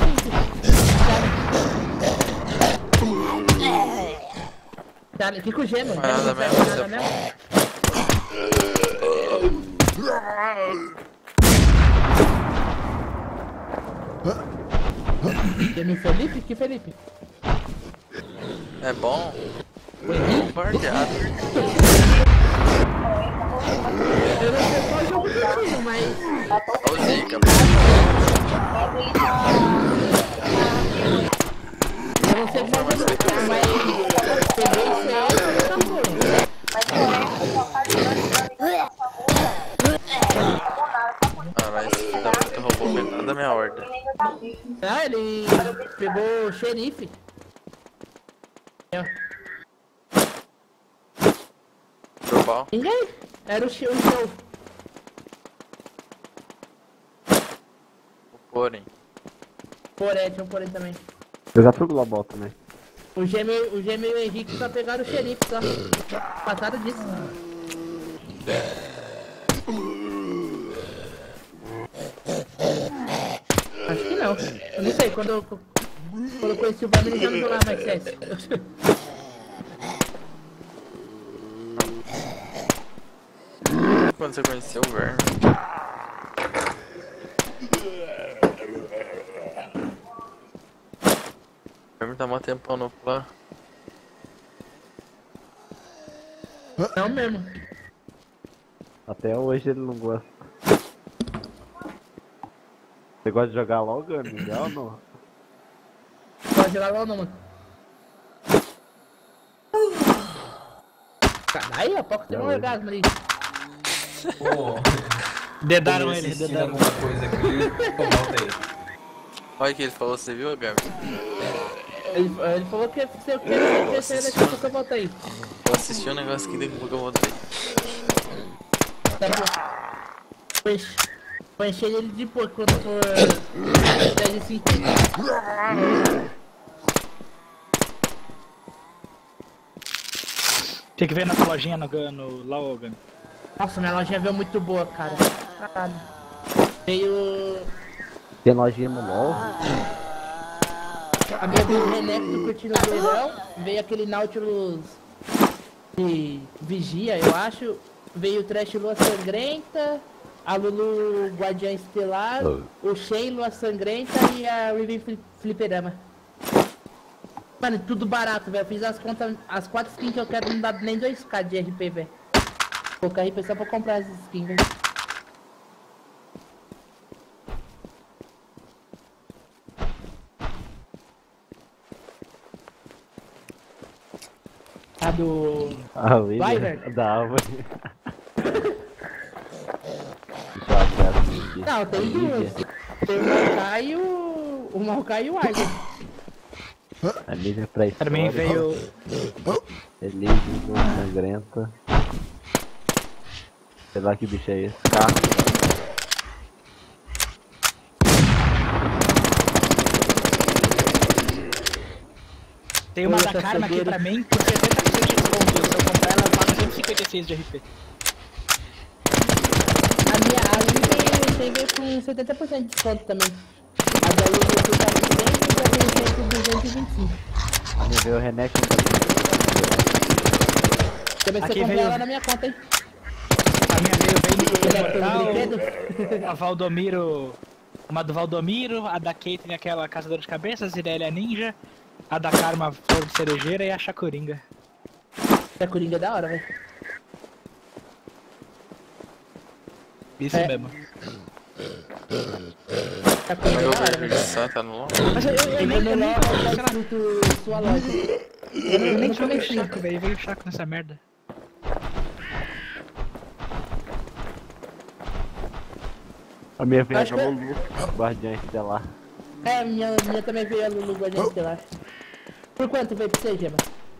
tá, que com o gema. Mas nada mesmo, Nada você- mesmo. Gema Felipe? Que Felipe? É bom. Bombardeado. Eu não sei qual jogo que tinha, mas... Olha o Zika. Eu não sei qual jogo que tinha, mas... Peguei esse aí e acabou. Ah, mas dá muito roubou metade da minha horda. Ah, ele pegou o xerife. Global. Ninguém? Era o show. Porém. Porém, tinha um porém também. Eu já fui global também. O Gêmeo e o Henrique só pegaram o xerife, só. Passaram disso. Acho que não. Eu não sei, quando eu conheci o Bam, ele já não jogava mais CS. Quando você conheceu o Verme. O Verme tá mó tempão no plano. Não mesmo. Até hoje ele não gosta. Você gosta de jogar logo, Miguel, ou não? Pode jogar lá não, mano. Caralho, a Poco tem um orgasmo ali. Dedaram ele, dedaram. alguma coisa aqui. Pô, volta aí. Olha o que ele falou, você viu, Gabi? Ele falou que se eu quero crescer daqui a pouco eu volto aí. Eu assisti um negócio aqui, daqui a pouco eu vou ver. Tá bom. Vou encher ele de pouco quando for 10h50. Tem que ver na lojinha no Logan. Nossa, minha lojinha veio muito boa, cara. Caralho. Veio Tem lojinha no LOL? a minha do Renex do Curtindo o Verão. Veio aquele Nautilus de Vigia, eu acho. Veio o Trash Lua Sangrenta, a Lulu Guardiã Estelar, o Shen Lua Sangrenta e a Riven Fliperama. Mano, tudo barato, velho. Fiz as contas, as 4 skins que eu quero não dá nem 2k de RP, velho. Vou colocar RP só pra comprar as skins, velho. A do... Ah, o Vai, William? velho. Da árvore. Deixa eu achar aqui. Não, tem duas. Tem o Maokai e o Maokai e o Argon. A mídia pra Pra mim veio... Elise, sangrenta. Sei lá que bicho é esse. Carro. Tem uma da Karma aqui pra mim com 70% de desconto. Se eu comprar ela, eu pago 156 de RP. A minha tem com 70% de desconto também. A da Luz eu fui para 200 e a da Luz por 225. A minha veio o René com Também você comprar ela na minha conta, hein? A minha veio bem do Portal, a Valdomiro, uma do Valdomiro, a da Caitlyn, aquela Caçadora de Cabeças, Irelia Ninja, a da Karma, Flor de Cerejeira e a Chacoringa. Chacoringa é da hora, velho. Isso mesmo. Chacoringa é da hora, velho. Tá no LoL? Mas eu nem tá escrito sua loja. Eu nem joguei Chaco, velho, veio Chaco nessa merda. a minha veio a Lulu, Guardiã Estelar. É, a minha também veio a Lulu Guardiã Estelar. Por quanto veio pra você, Gema?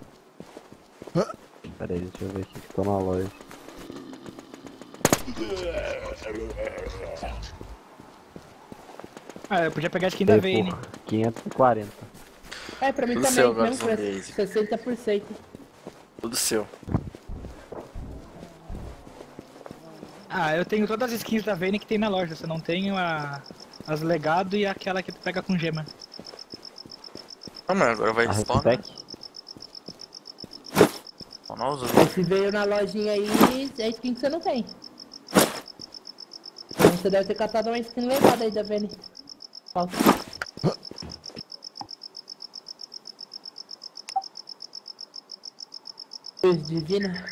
Pera aí, deixa eu ver aqui que tô na loja. Ah, eu podia pegar a skin da Veio Vayne. por 540. É, pra mim Tudo também, seu agora, mesmo preço. Zombies. 60%. Tudo seu. Ah, eu tenho todas as skins da Vayne que tem na loja, só não tenho as legado e aquela que tu pega com gema. Ah, mas agora vai A spawn, né? Respec? Não usa. Se veio na lojinha aí, é skin que você não tem. Então você deve ter catado uma skin legada aí da Vayne. Falta. Divina.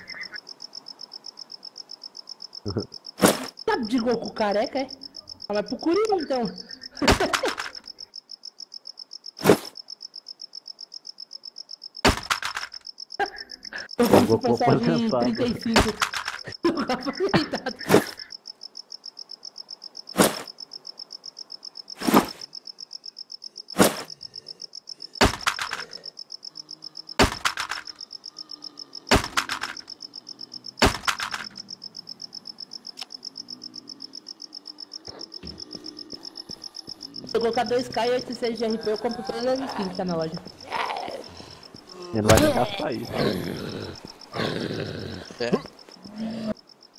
Sabe de Goku careca, é? Ah, mas pro Kuririn então. O Goku pessoal de aposentado. 35. Aproveitado. Se eu colocar 2K e 86 de RP, eu compro todas as skins que tá na loja. Ele não vai nem gastar isso. É.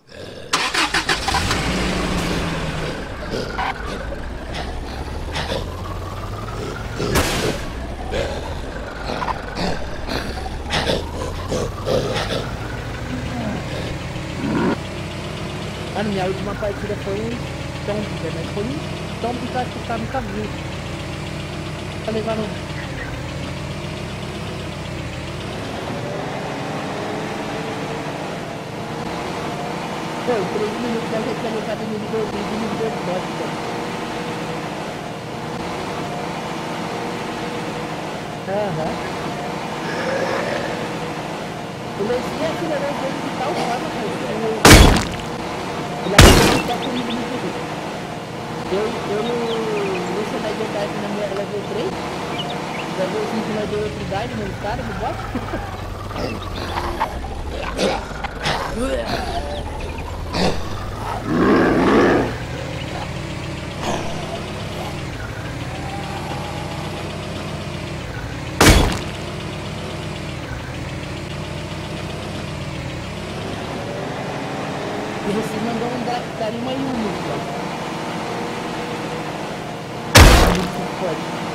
Mano, minha última partida foi um Stomp, mas foi um Stomp que eu acho que o cara nunca viu. Tá levando. Pô, em 3 minutos eu já tinha levado no nível 20 e no nível 9, cara. Aham. O Lezinho acelerou o jogo de tal forma, cara. Ele acabou de estar comigo no jogo. Eu no cenário de dive na minha level 3. Level 5 nós deu outro dive no cara, no bot. E você mandou um Darima e um Luca. Muito forte.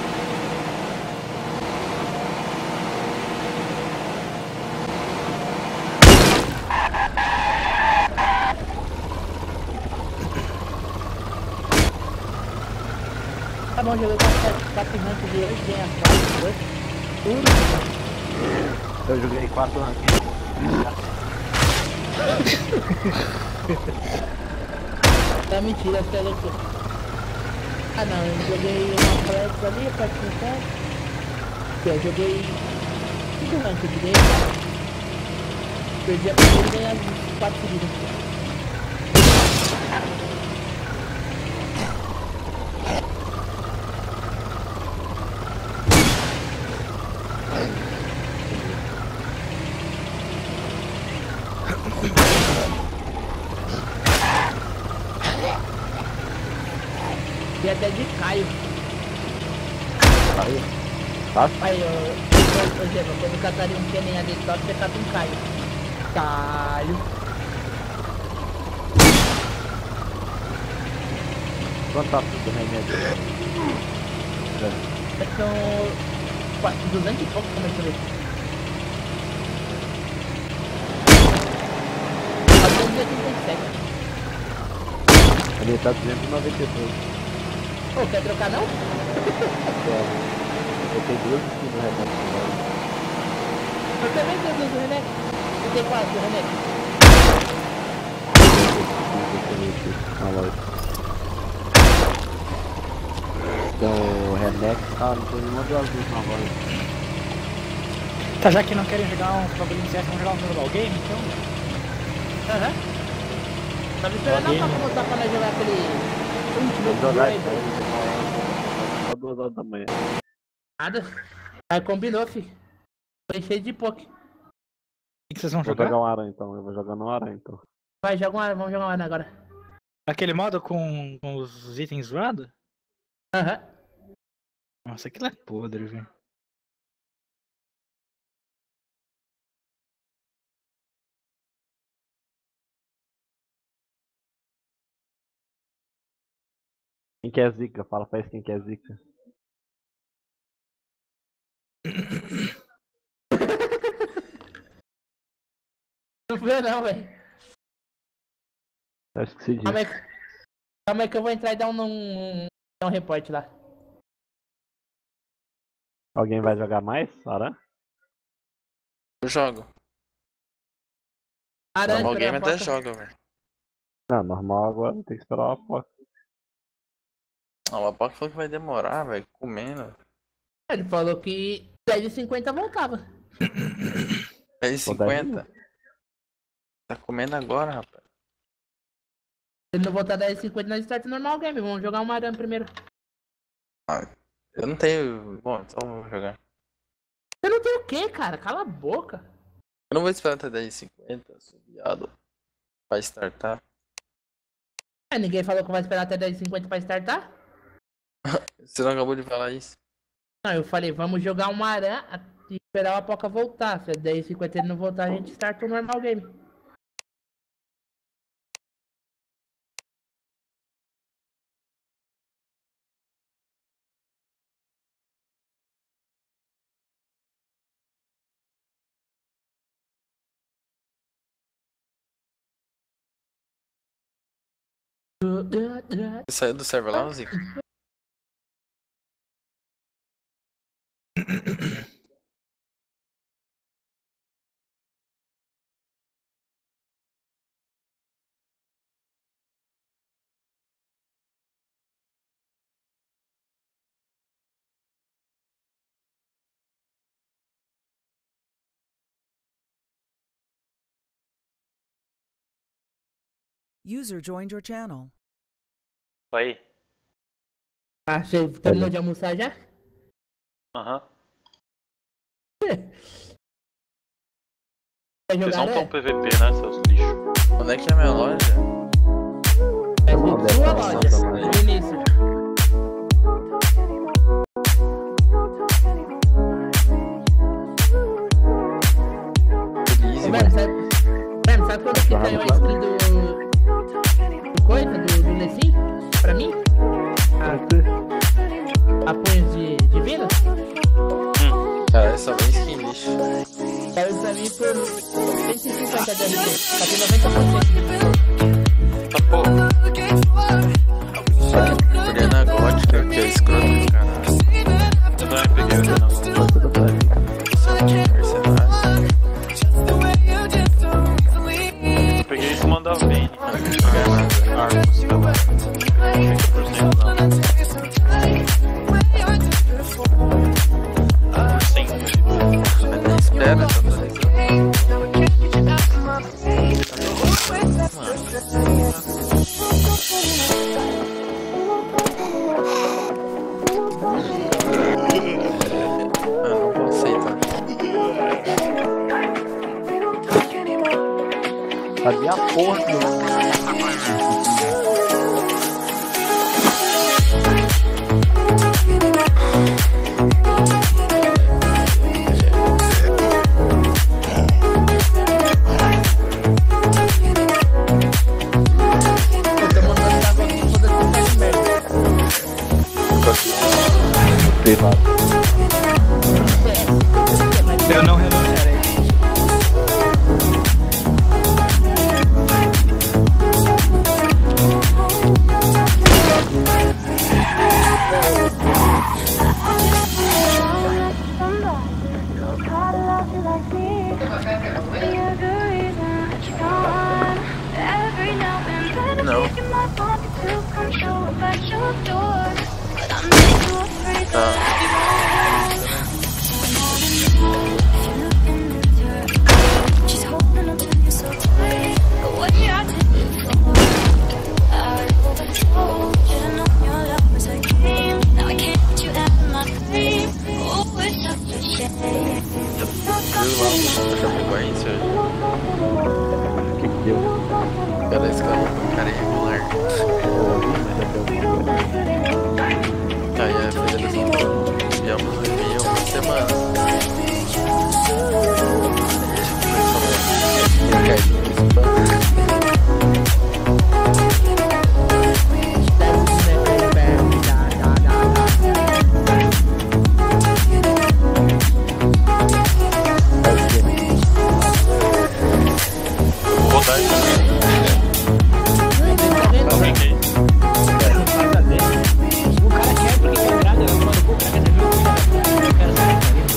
Tá bom, joguei 4 ranks de hoje, ganha 4, 2. Eu joguei 4 rankings. Tá mentira, você é louco. Ah não, eu joguei uma flex ali pra tentar. Eu joguei 5 ranks de game. Perdi a primeira e ganhei as 4 seguidas. E até de Caio. Aí. Tá? Aí, Por exemplo, quando cataria um Kennen ali top, você cata um Caio. Caio. Quanto tá tudo remédio? São 200 e pouco, como é que eu vejo? 487. Ele tá 292. Pô, quer trocar não? Eu tenho 2 aqui no remédio. Eu também tenho 2 do René. Você tem 4 do René? Na loja. Então o Renex, não tem nenhuma das duas na loja. Tá, já que não querem jogar um bagulho de CS, vamos jogar um normal game, então? Aham. Tava esperando Ok. pra voltar pra nós jogar aquele... Vamos jogar isso aí, só 2 horas da manhã. Nada. Aí combinou, fi. Foi cheio de poke. O que vocês vão Vou jogar? jogar um aranha então, eu vou jogar no aranha então. Vai, joga uma, vamos jogar uma agora. Aquele modo com os itens zoados? Aham. Nossa, aquilo é podre, velho. Quem quer zica? Fala pra eles quem quer zica. Não fui eu não, velho. Eu esqueci disso. Calma aí que eu vou entrar e dar um reporte lá. Alguém vai jogar mais? Aranha? Eu jogo. Aranha, Normal game esperando a até Poca. joga, velho. Não, normal agora, tem que esperar uma foto. Não, o Apoc falou que vai demorar, velho, comendo. Ele falou que 10h50 voltava. 10h50. Tá comendo agora, rapaz. Se ele não voltar 10h50, nós start normal game. Vamos jogar uma aranha primeiro. Eu não tenho. Bom, então vamos jogar. Você não tem o quê, cara? Cala a boca. Eu não vou esperar até 10h50, subiado. Pra startar. Ninguém falou que vai esperar até 10h50 pra startar? Você não acabou de falar isso? Não, eu falei, vamos jogar uma aranha e esperar o Apoca voltar. Se é 10h50 ele não voltar, a gente starta o normal game. Você saiu do server lá, Zico? User joined your channel. Oi. Ah, você terminou de almoçar já? Aham. Vai Vocês jogar não aranha? estão PVP, né, seus lixos? Onde é que é a minha loja? É sua loja, no início. Feliz, Mano, sabe quando que caiu a skin do coisa, do Nessim? Pra mim? A punhos de vida? Cara, essa vem skin lixo. Caiu pra mim por 150 de DMG. Tá com 90% de desconto. Tá porra. Oriana Gótica, que é escroto do caralho. Eu também peguei o Mercenário. Eu peguei isso manda Vayne. Armas, galera. 30% não. Mas nem espera, tá atualizando. Ah, não vou aceitar. Sabia a porra do... deu. Ela escalou com cara irregular. Eu vi, mas já deu alguma coisa. Aí a finalização enviamos um e-mail uma semana. Vou rodar aqui. O cara quer porque quer grade, ela manda o cara quer ver o cara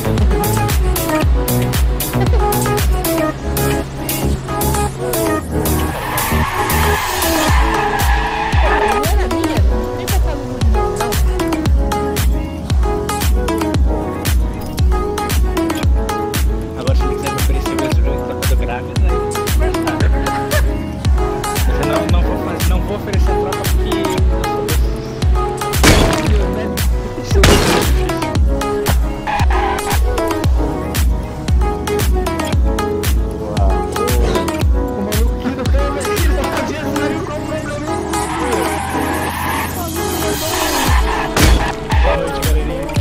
agora se ele quiser me oferecer o mesmo jogo que tá fazendo grávida, aí vamos conversar. Não vou oferecer a troca porque boa noite, galerinha.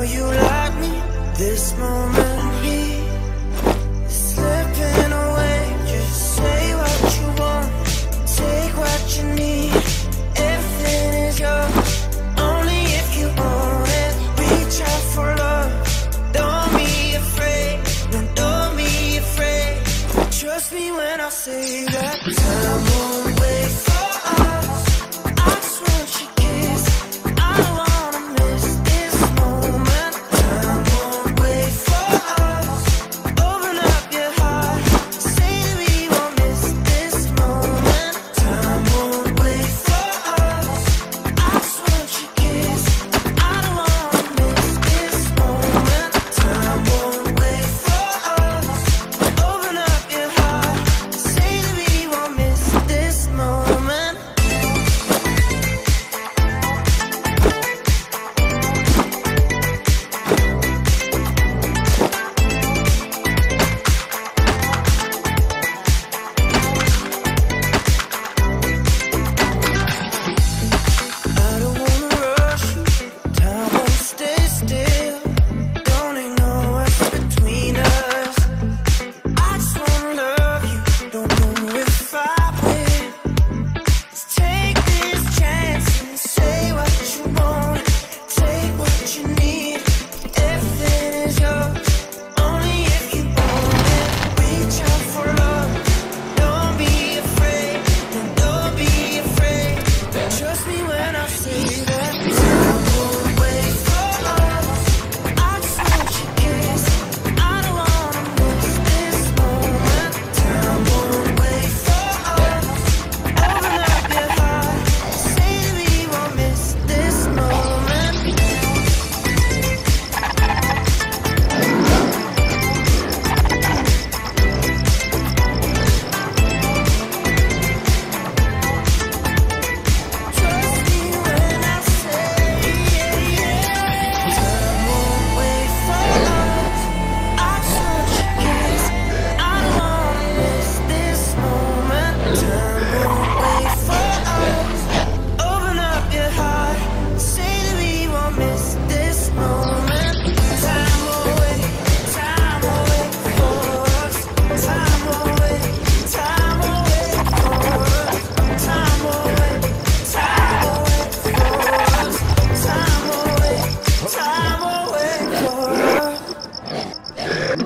you like me. This moment be slipping away. Just say what you want, take what you need. Everything is yours, only if you want it. Reach out for love, don't be afraid. No, don't be afraid. Trust me when I say that time won't wait for us. I just want your kiss, I don't wanna miss this moment. Time won't wait for us. Open up your heart, say that we won't miss this moment. Time won't wait for us. I just want your kiss, I don't wanna miss this moment. Time won't wait for us. Open up your heart, say that we won't miss this moment. I don't wanna rush you, time won't stay still. Don't ignore what's between us. I just wanna love you, don't know if I will. Let's take this chance and say what you want, take what you need. Everything is yours, only if you want it. Reach out for love, don't be afraid. No, don't be afraid. Trust me when I say that time won't wait for us. I just want your kiss, I don't wanna miss this moment. Time won't wait for us. Open up your heart, say that we won't miss this moment. Trust me when I say time won't wait for us. I just want your kiss, I don't wanna miss this moment. Time won't wait for us. Open up your heart, say that we won't miss this moment. Time won't wait for us. Time won't wait for us. Time won't wait for us. Time won't wait for us.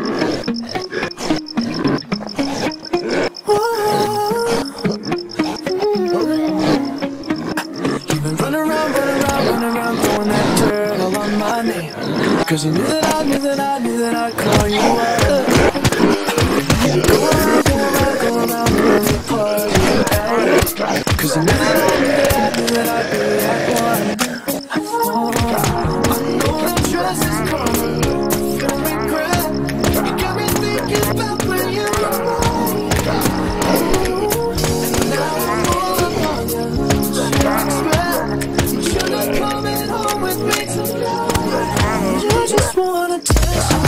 You've been running around, throwing that dirt all on my name. Cause you knew that I'd call you up. Go around, the party. Cause you knew that I'd be that one. I know that trust is coming, don't regret. You got me thinking about when you were mine. And now I'm all upon you. You should have coming home with me tonight. You just wanna touch me.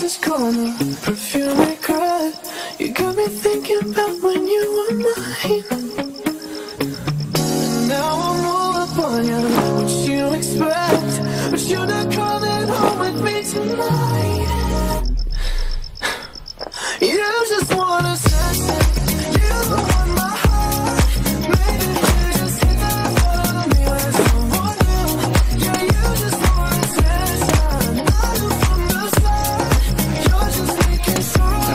this corner, perfume regret. You got me thinking about when you were mine. And now I'm all up on you, what you expect? But you're not coming home with me tonight. You just wanna sex it, you don't want my heart. Maybe you just hit that part of me with someone new. Yeah, you just wanna sex it, I knew from the start. You're just making sure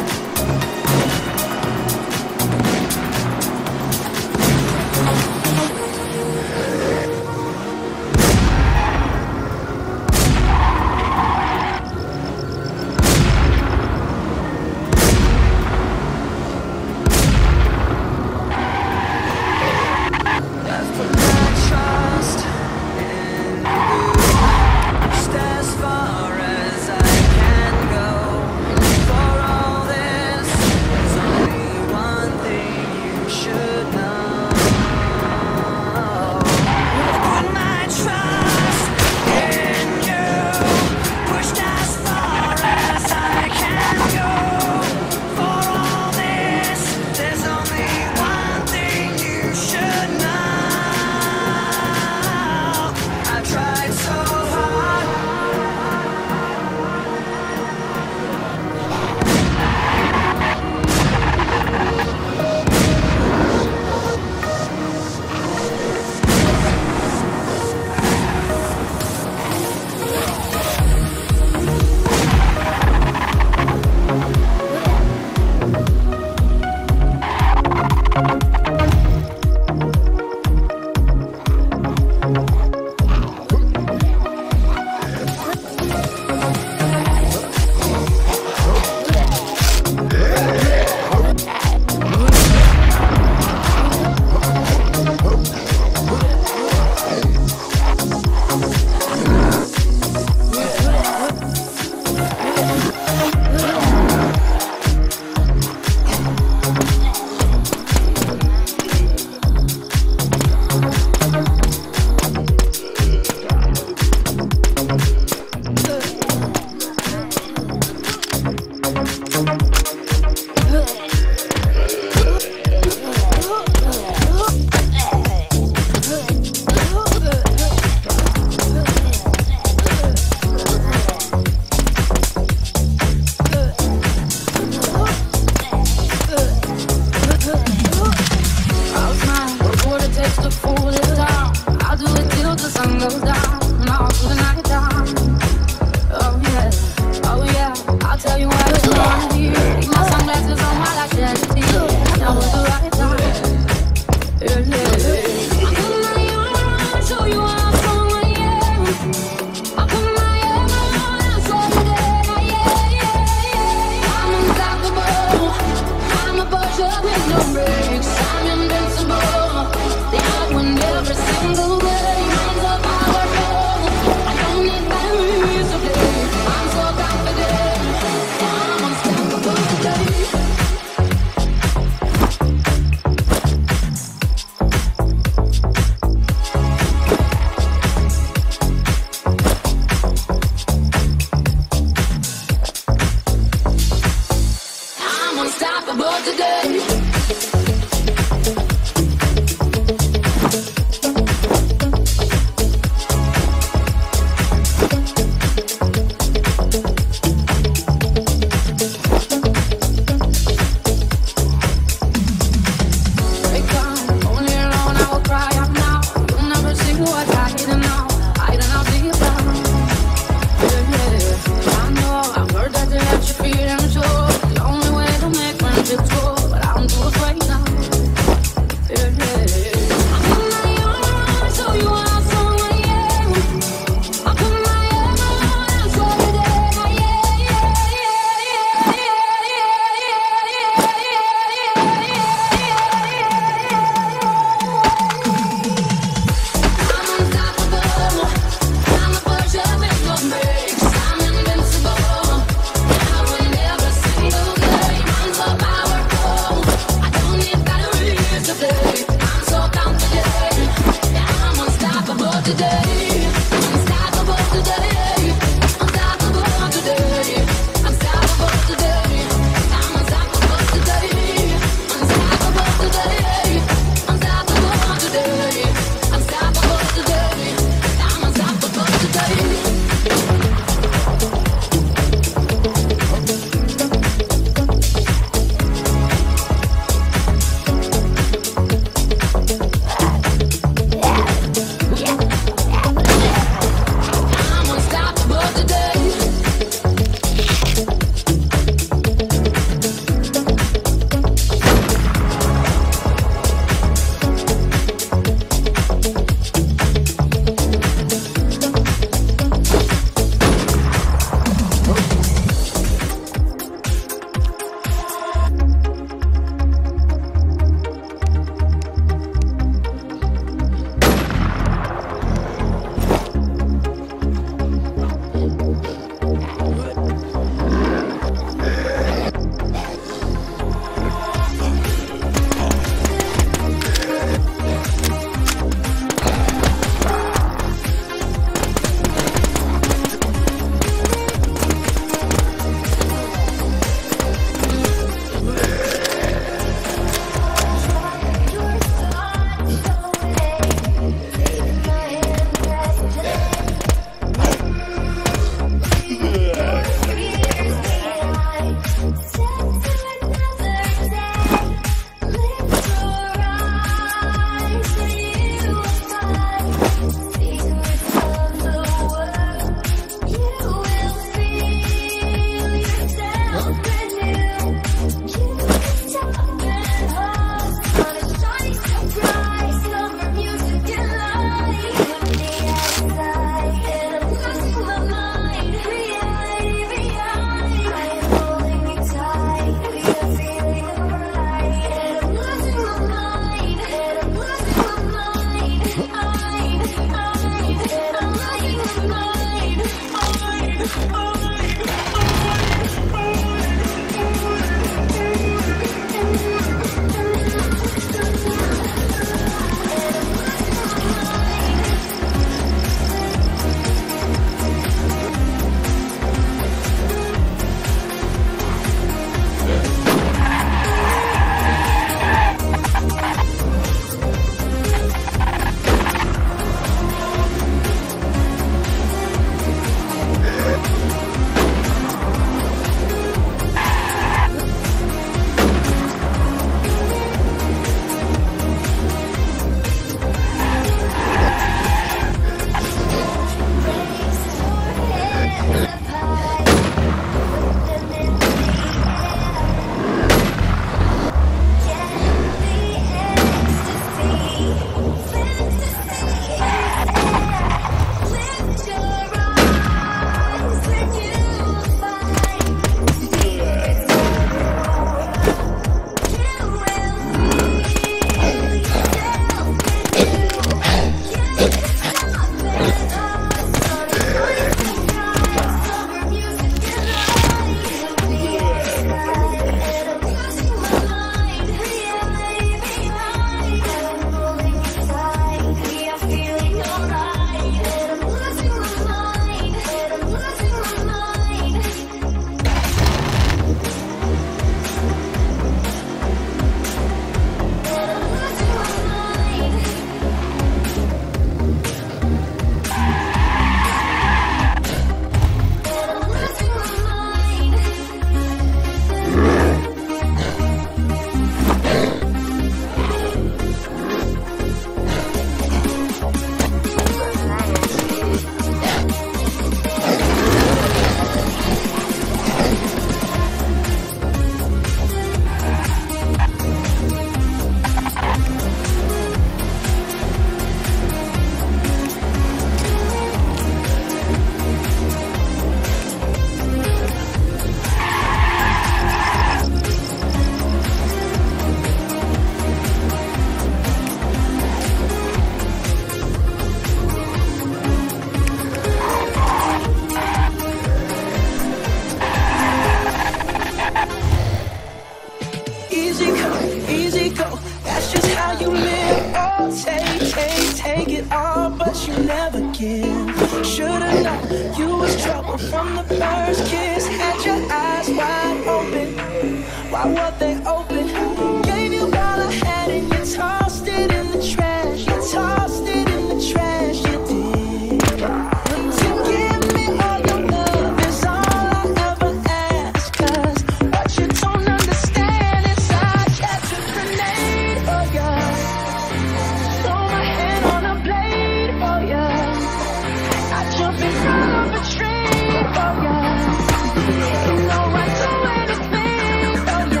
from the first kiss. Had your eyes wide open. Why were they open? Gave you all I had and you tossed it in the trash. You tossed it in the trash, you did. To give me all your love is all I ever ask. 'Cause what you don't understand is I catch a grenade for ya. Throw my hand on a blade for ya. I jump in front of a train for ya. You know I do anything for ya.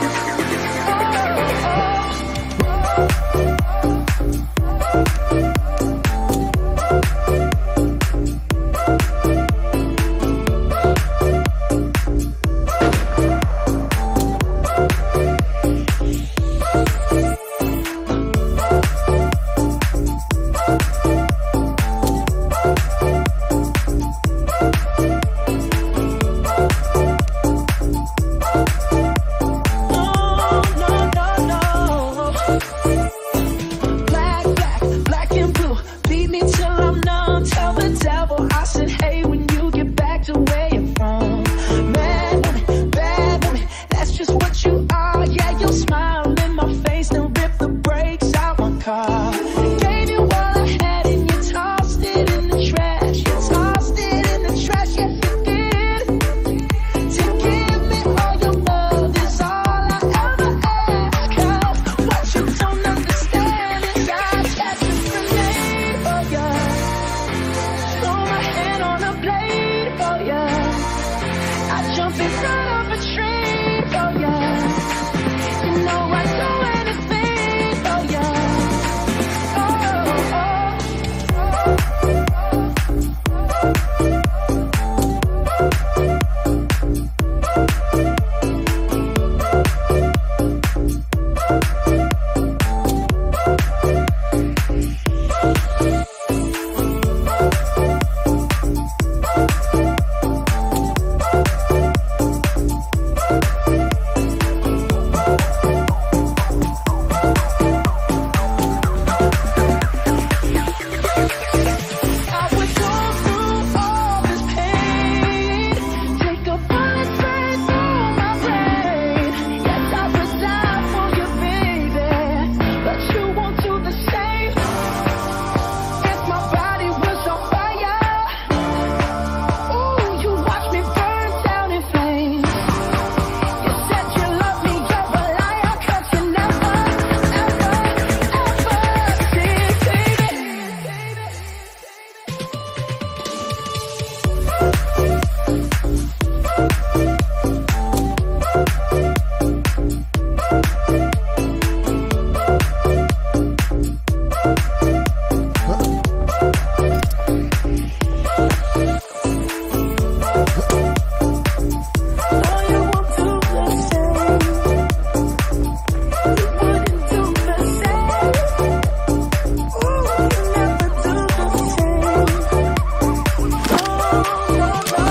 Black and blue, beat me till I'm numb. Tell the devil I said, hey, when you get back to where you're from. Bad woman, that's just what you are. Yeah, you'll smile in my face, then rip the brakes out my car. Gave you all I had and you tossed it in the trash. You tossed it in the trash, yes you did. To give me all your love is all I ever ask. 'Cause what you don't understand is I catch a grenade for ya. Throw my hand on a blade for ya. I jump in front of a train for ya. You know I do anything for ya. I would go through all this pain, take a bullet straight through my brain. Yes, I would die for you, baby, but you won't do the same. If my body was on fire, ooh, you watch me burn down in flames. You said you love me, you're a liar, 'cause you never, ever, ever did, baby. No, you won't do the same. You wouldn't do the same. Ooh, you never do the same. No, no, no,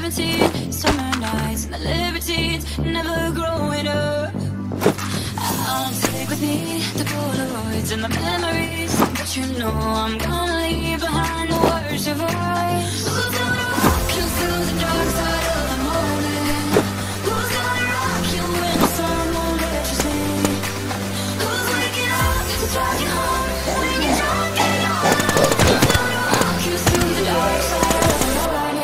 17, summer nights and the libertines, never growing up. I'll take with me the Polaroids and the memories, but you know I'm gonna leave behind the worst of us. Who's gonna rock you through the dark side of the morning? Who's gonna rock you when the sun won't let you sleep? Who's waking up to drive you home when you're drunk and all? Who's gonna rock you through the dark side of the morning?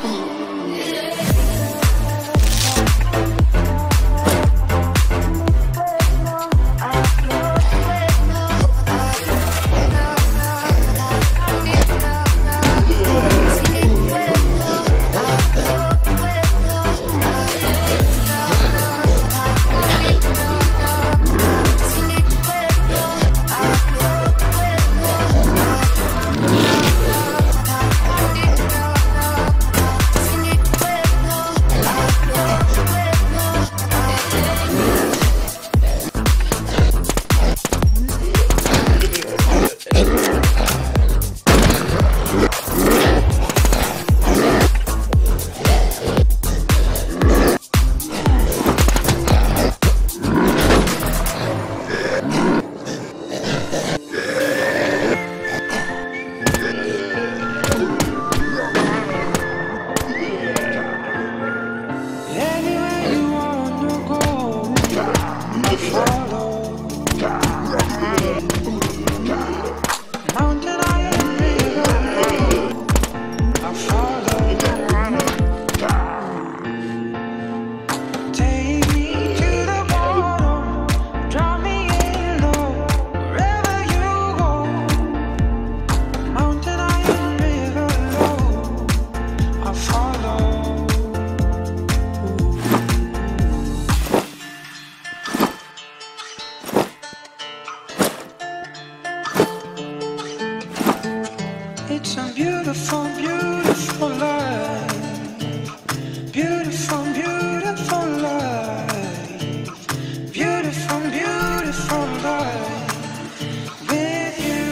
It's a beautiful, beautiful life. Beautiful, beautiful life. Beautiful, beautiful life with you.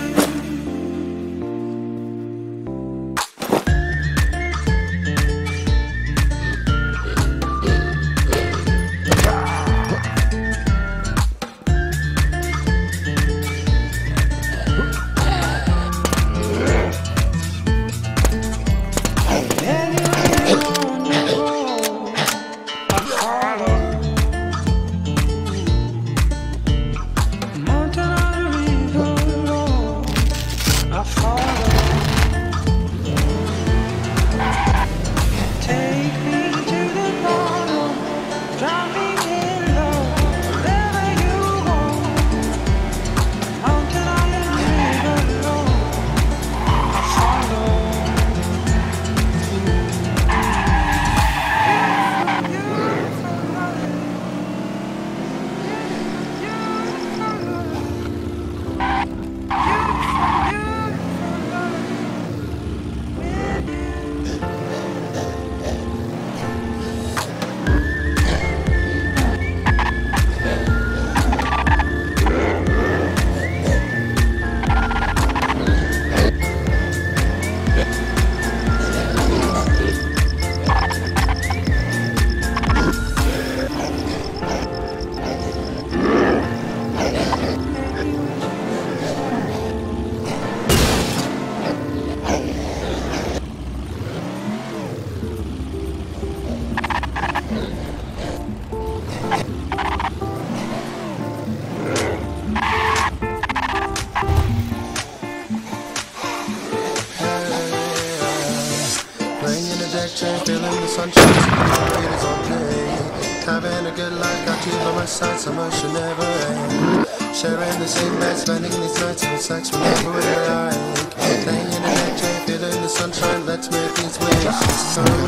Feeling the sunshine, it is all day. Having a good life, got you by my side, summer should never end. Sharing the same bed, spending these nights with sex whenever we like. Laying in a neck chair, feeling the sunshine, let's make these wishes come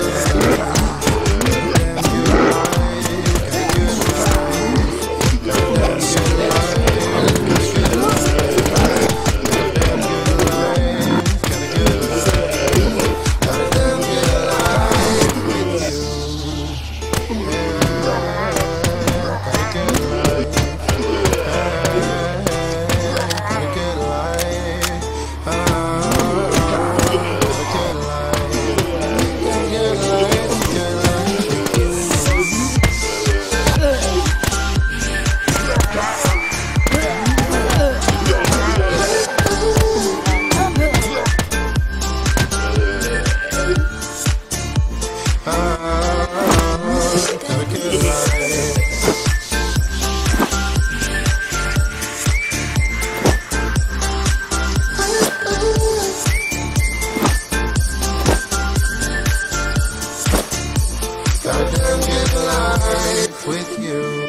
true. you.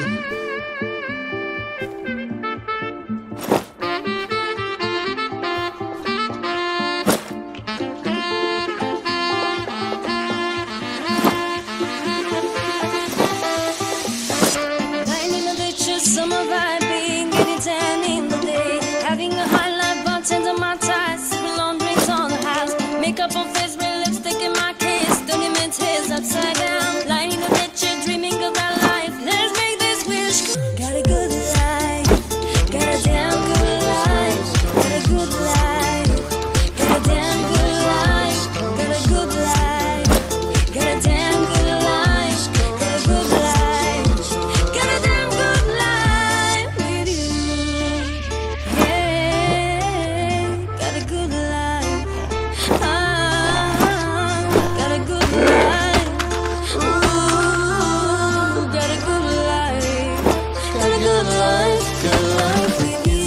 Lying in the ditches, summer vibing, getting tan in the day. Having a high life, buttons on my ties, sipping long drinks on the house. Makeup on face, red lipstick in my case, don't even tears upside down. Lying in the ditches, dreaming of that life. Let's make this wish. Got a good life, got a damn good life, got a good life, got a damn good life, got a good life, got a damn good life, got a good life, got a damn good life with you. Yeah, got a good life. Got a good life. Ooh, got a good life. Got a good life. Good life with you.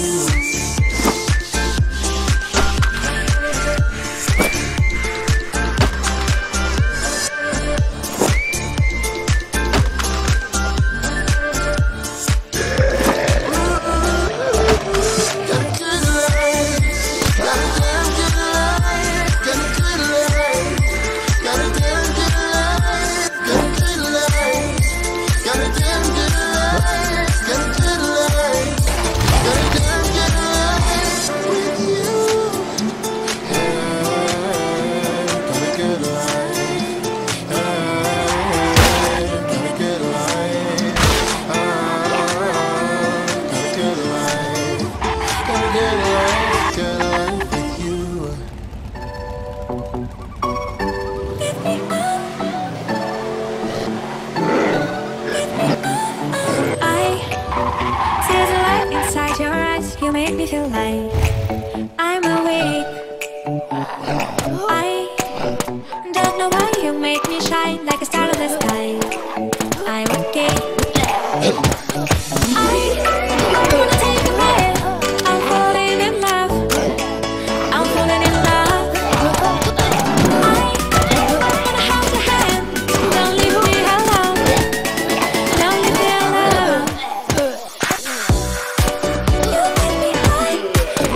I see the light inside your eyes. You make me feel like I'm awake. I don't know why you make me shine like a star in the sky. I'm okay. I wanna take a ride. I'm falling in love. I'm falling in love. I wanna hold your hand. Don't leave me alone. Don't leave me alone. You make me high.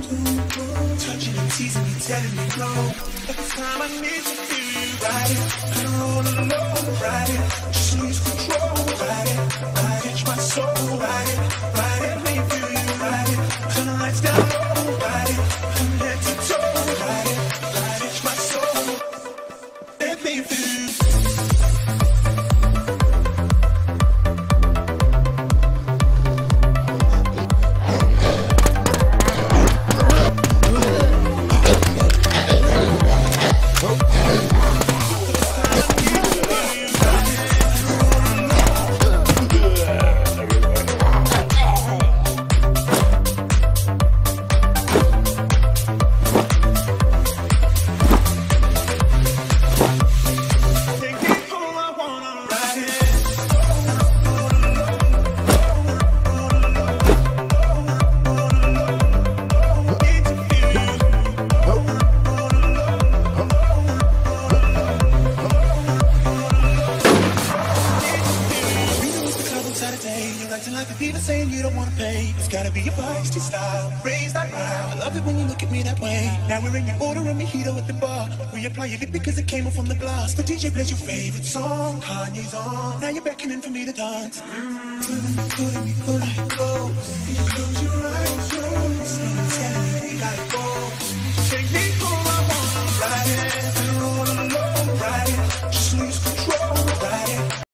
Touching and teasing me, telling me no. Every time I need to feel you, ride it. I don't roll alone, ride it. Just lose control, ride it. Catch my soul, ride it. Let me feel you, ride it. Turn the lights down low, ride it. From head to toe, ride it. Catch my soul, let me feel you. Because it came off from the glass. The DJ plays your favorite song, Kanye's on. Now you're beckoning for me to dance. Pulling me close. You close your eyes.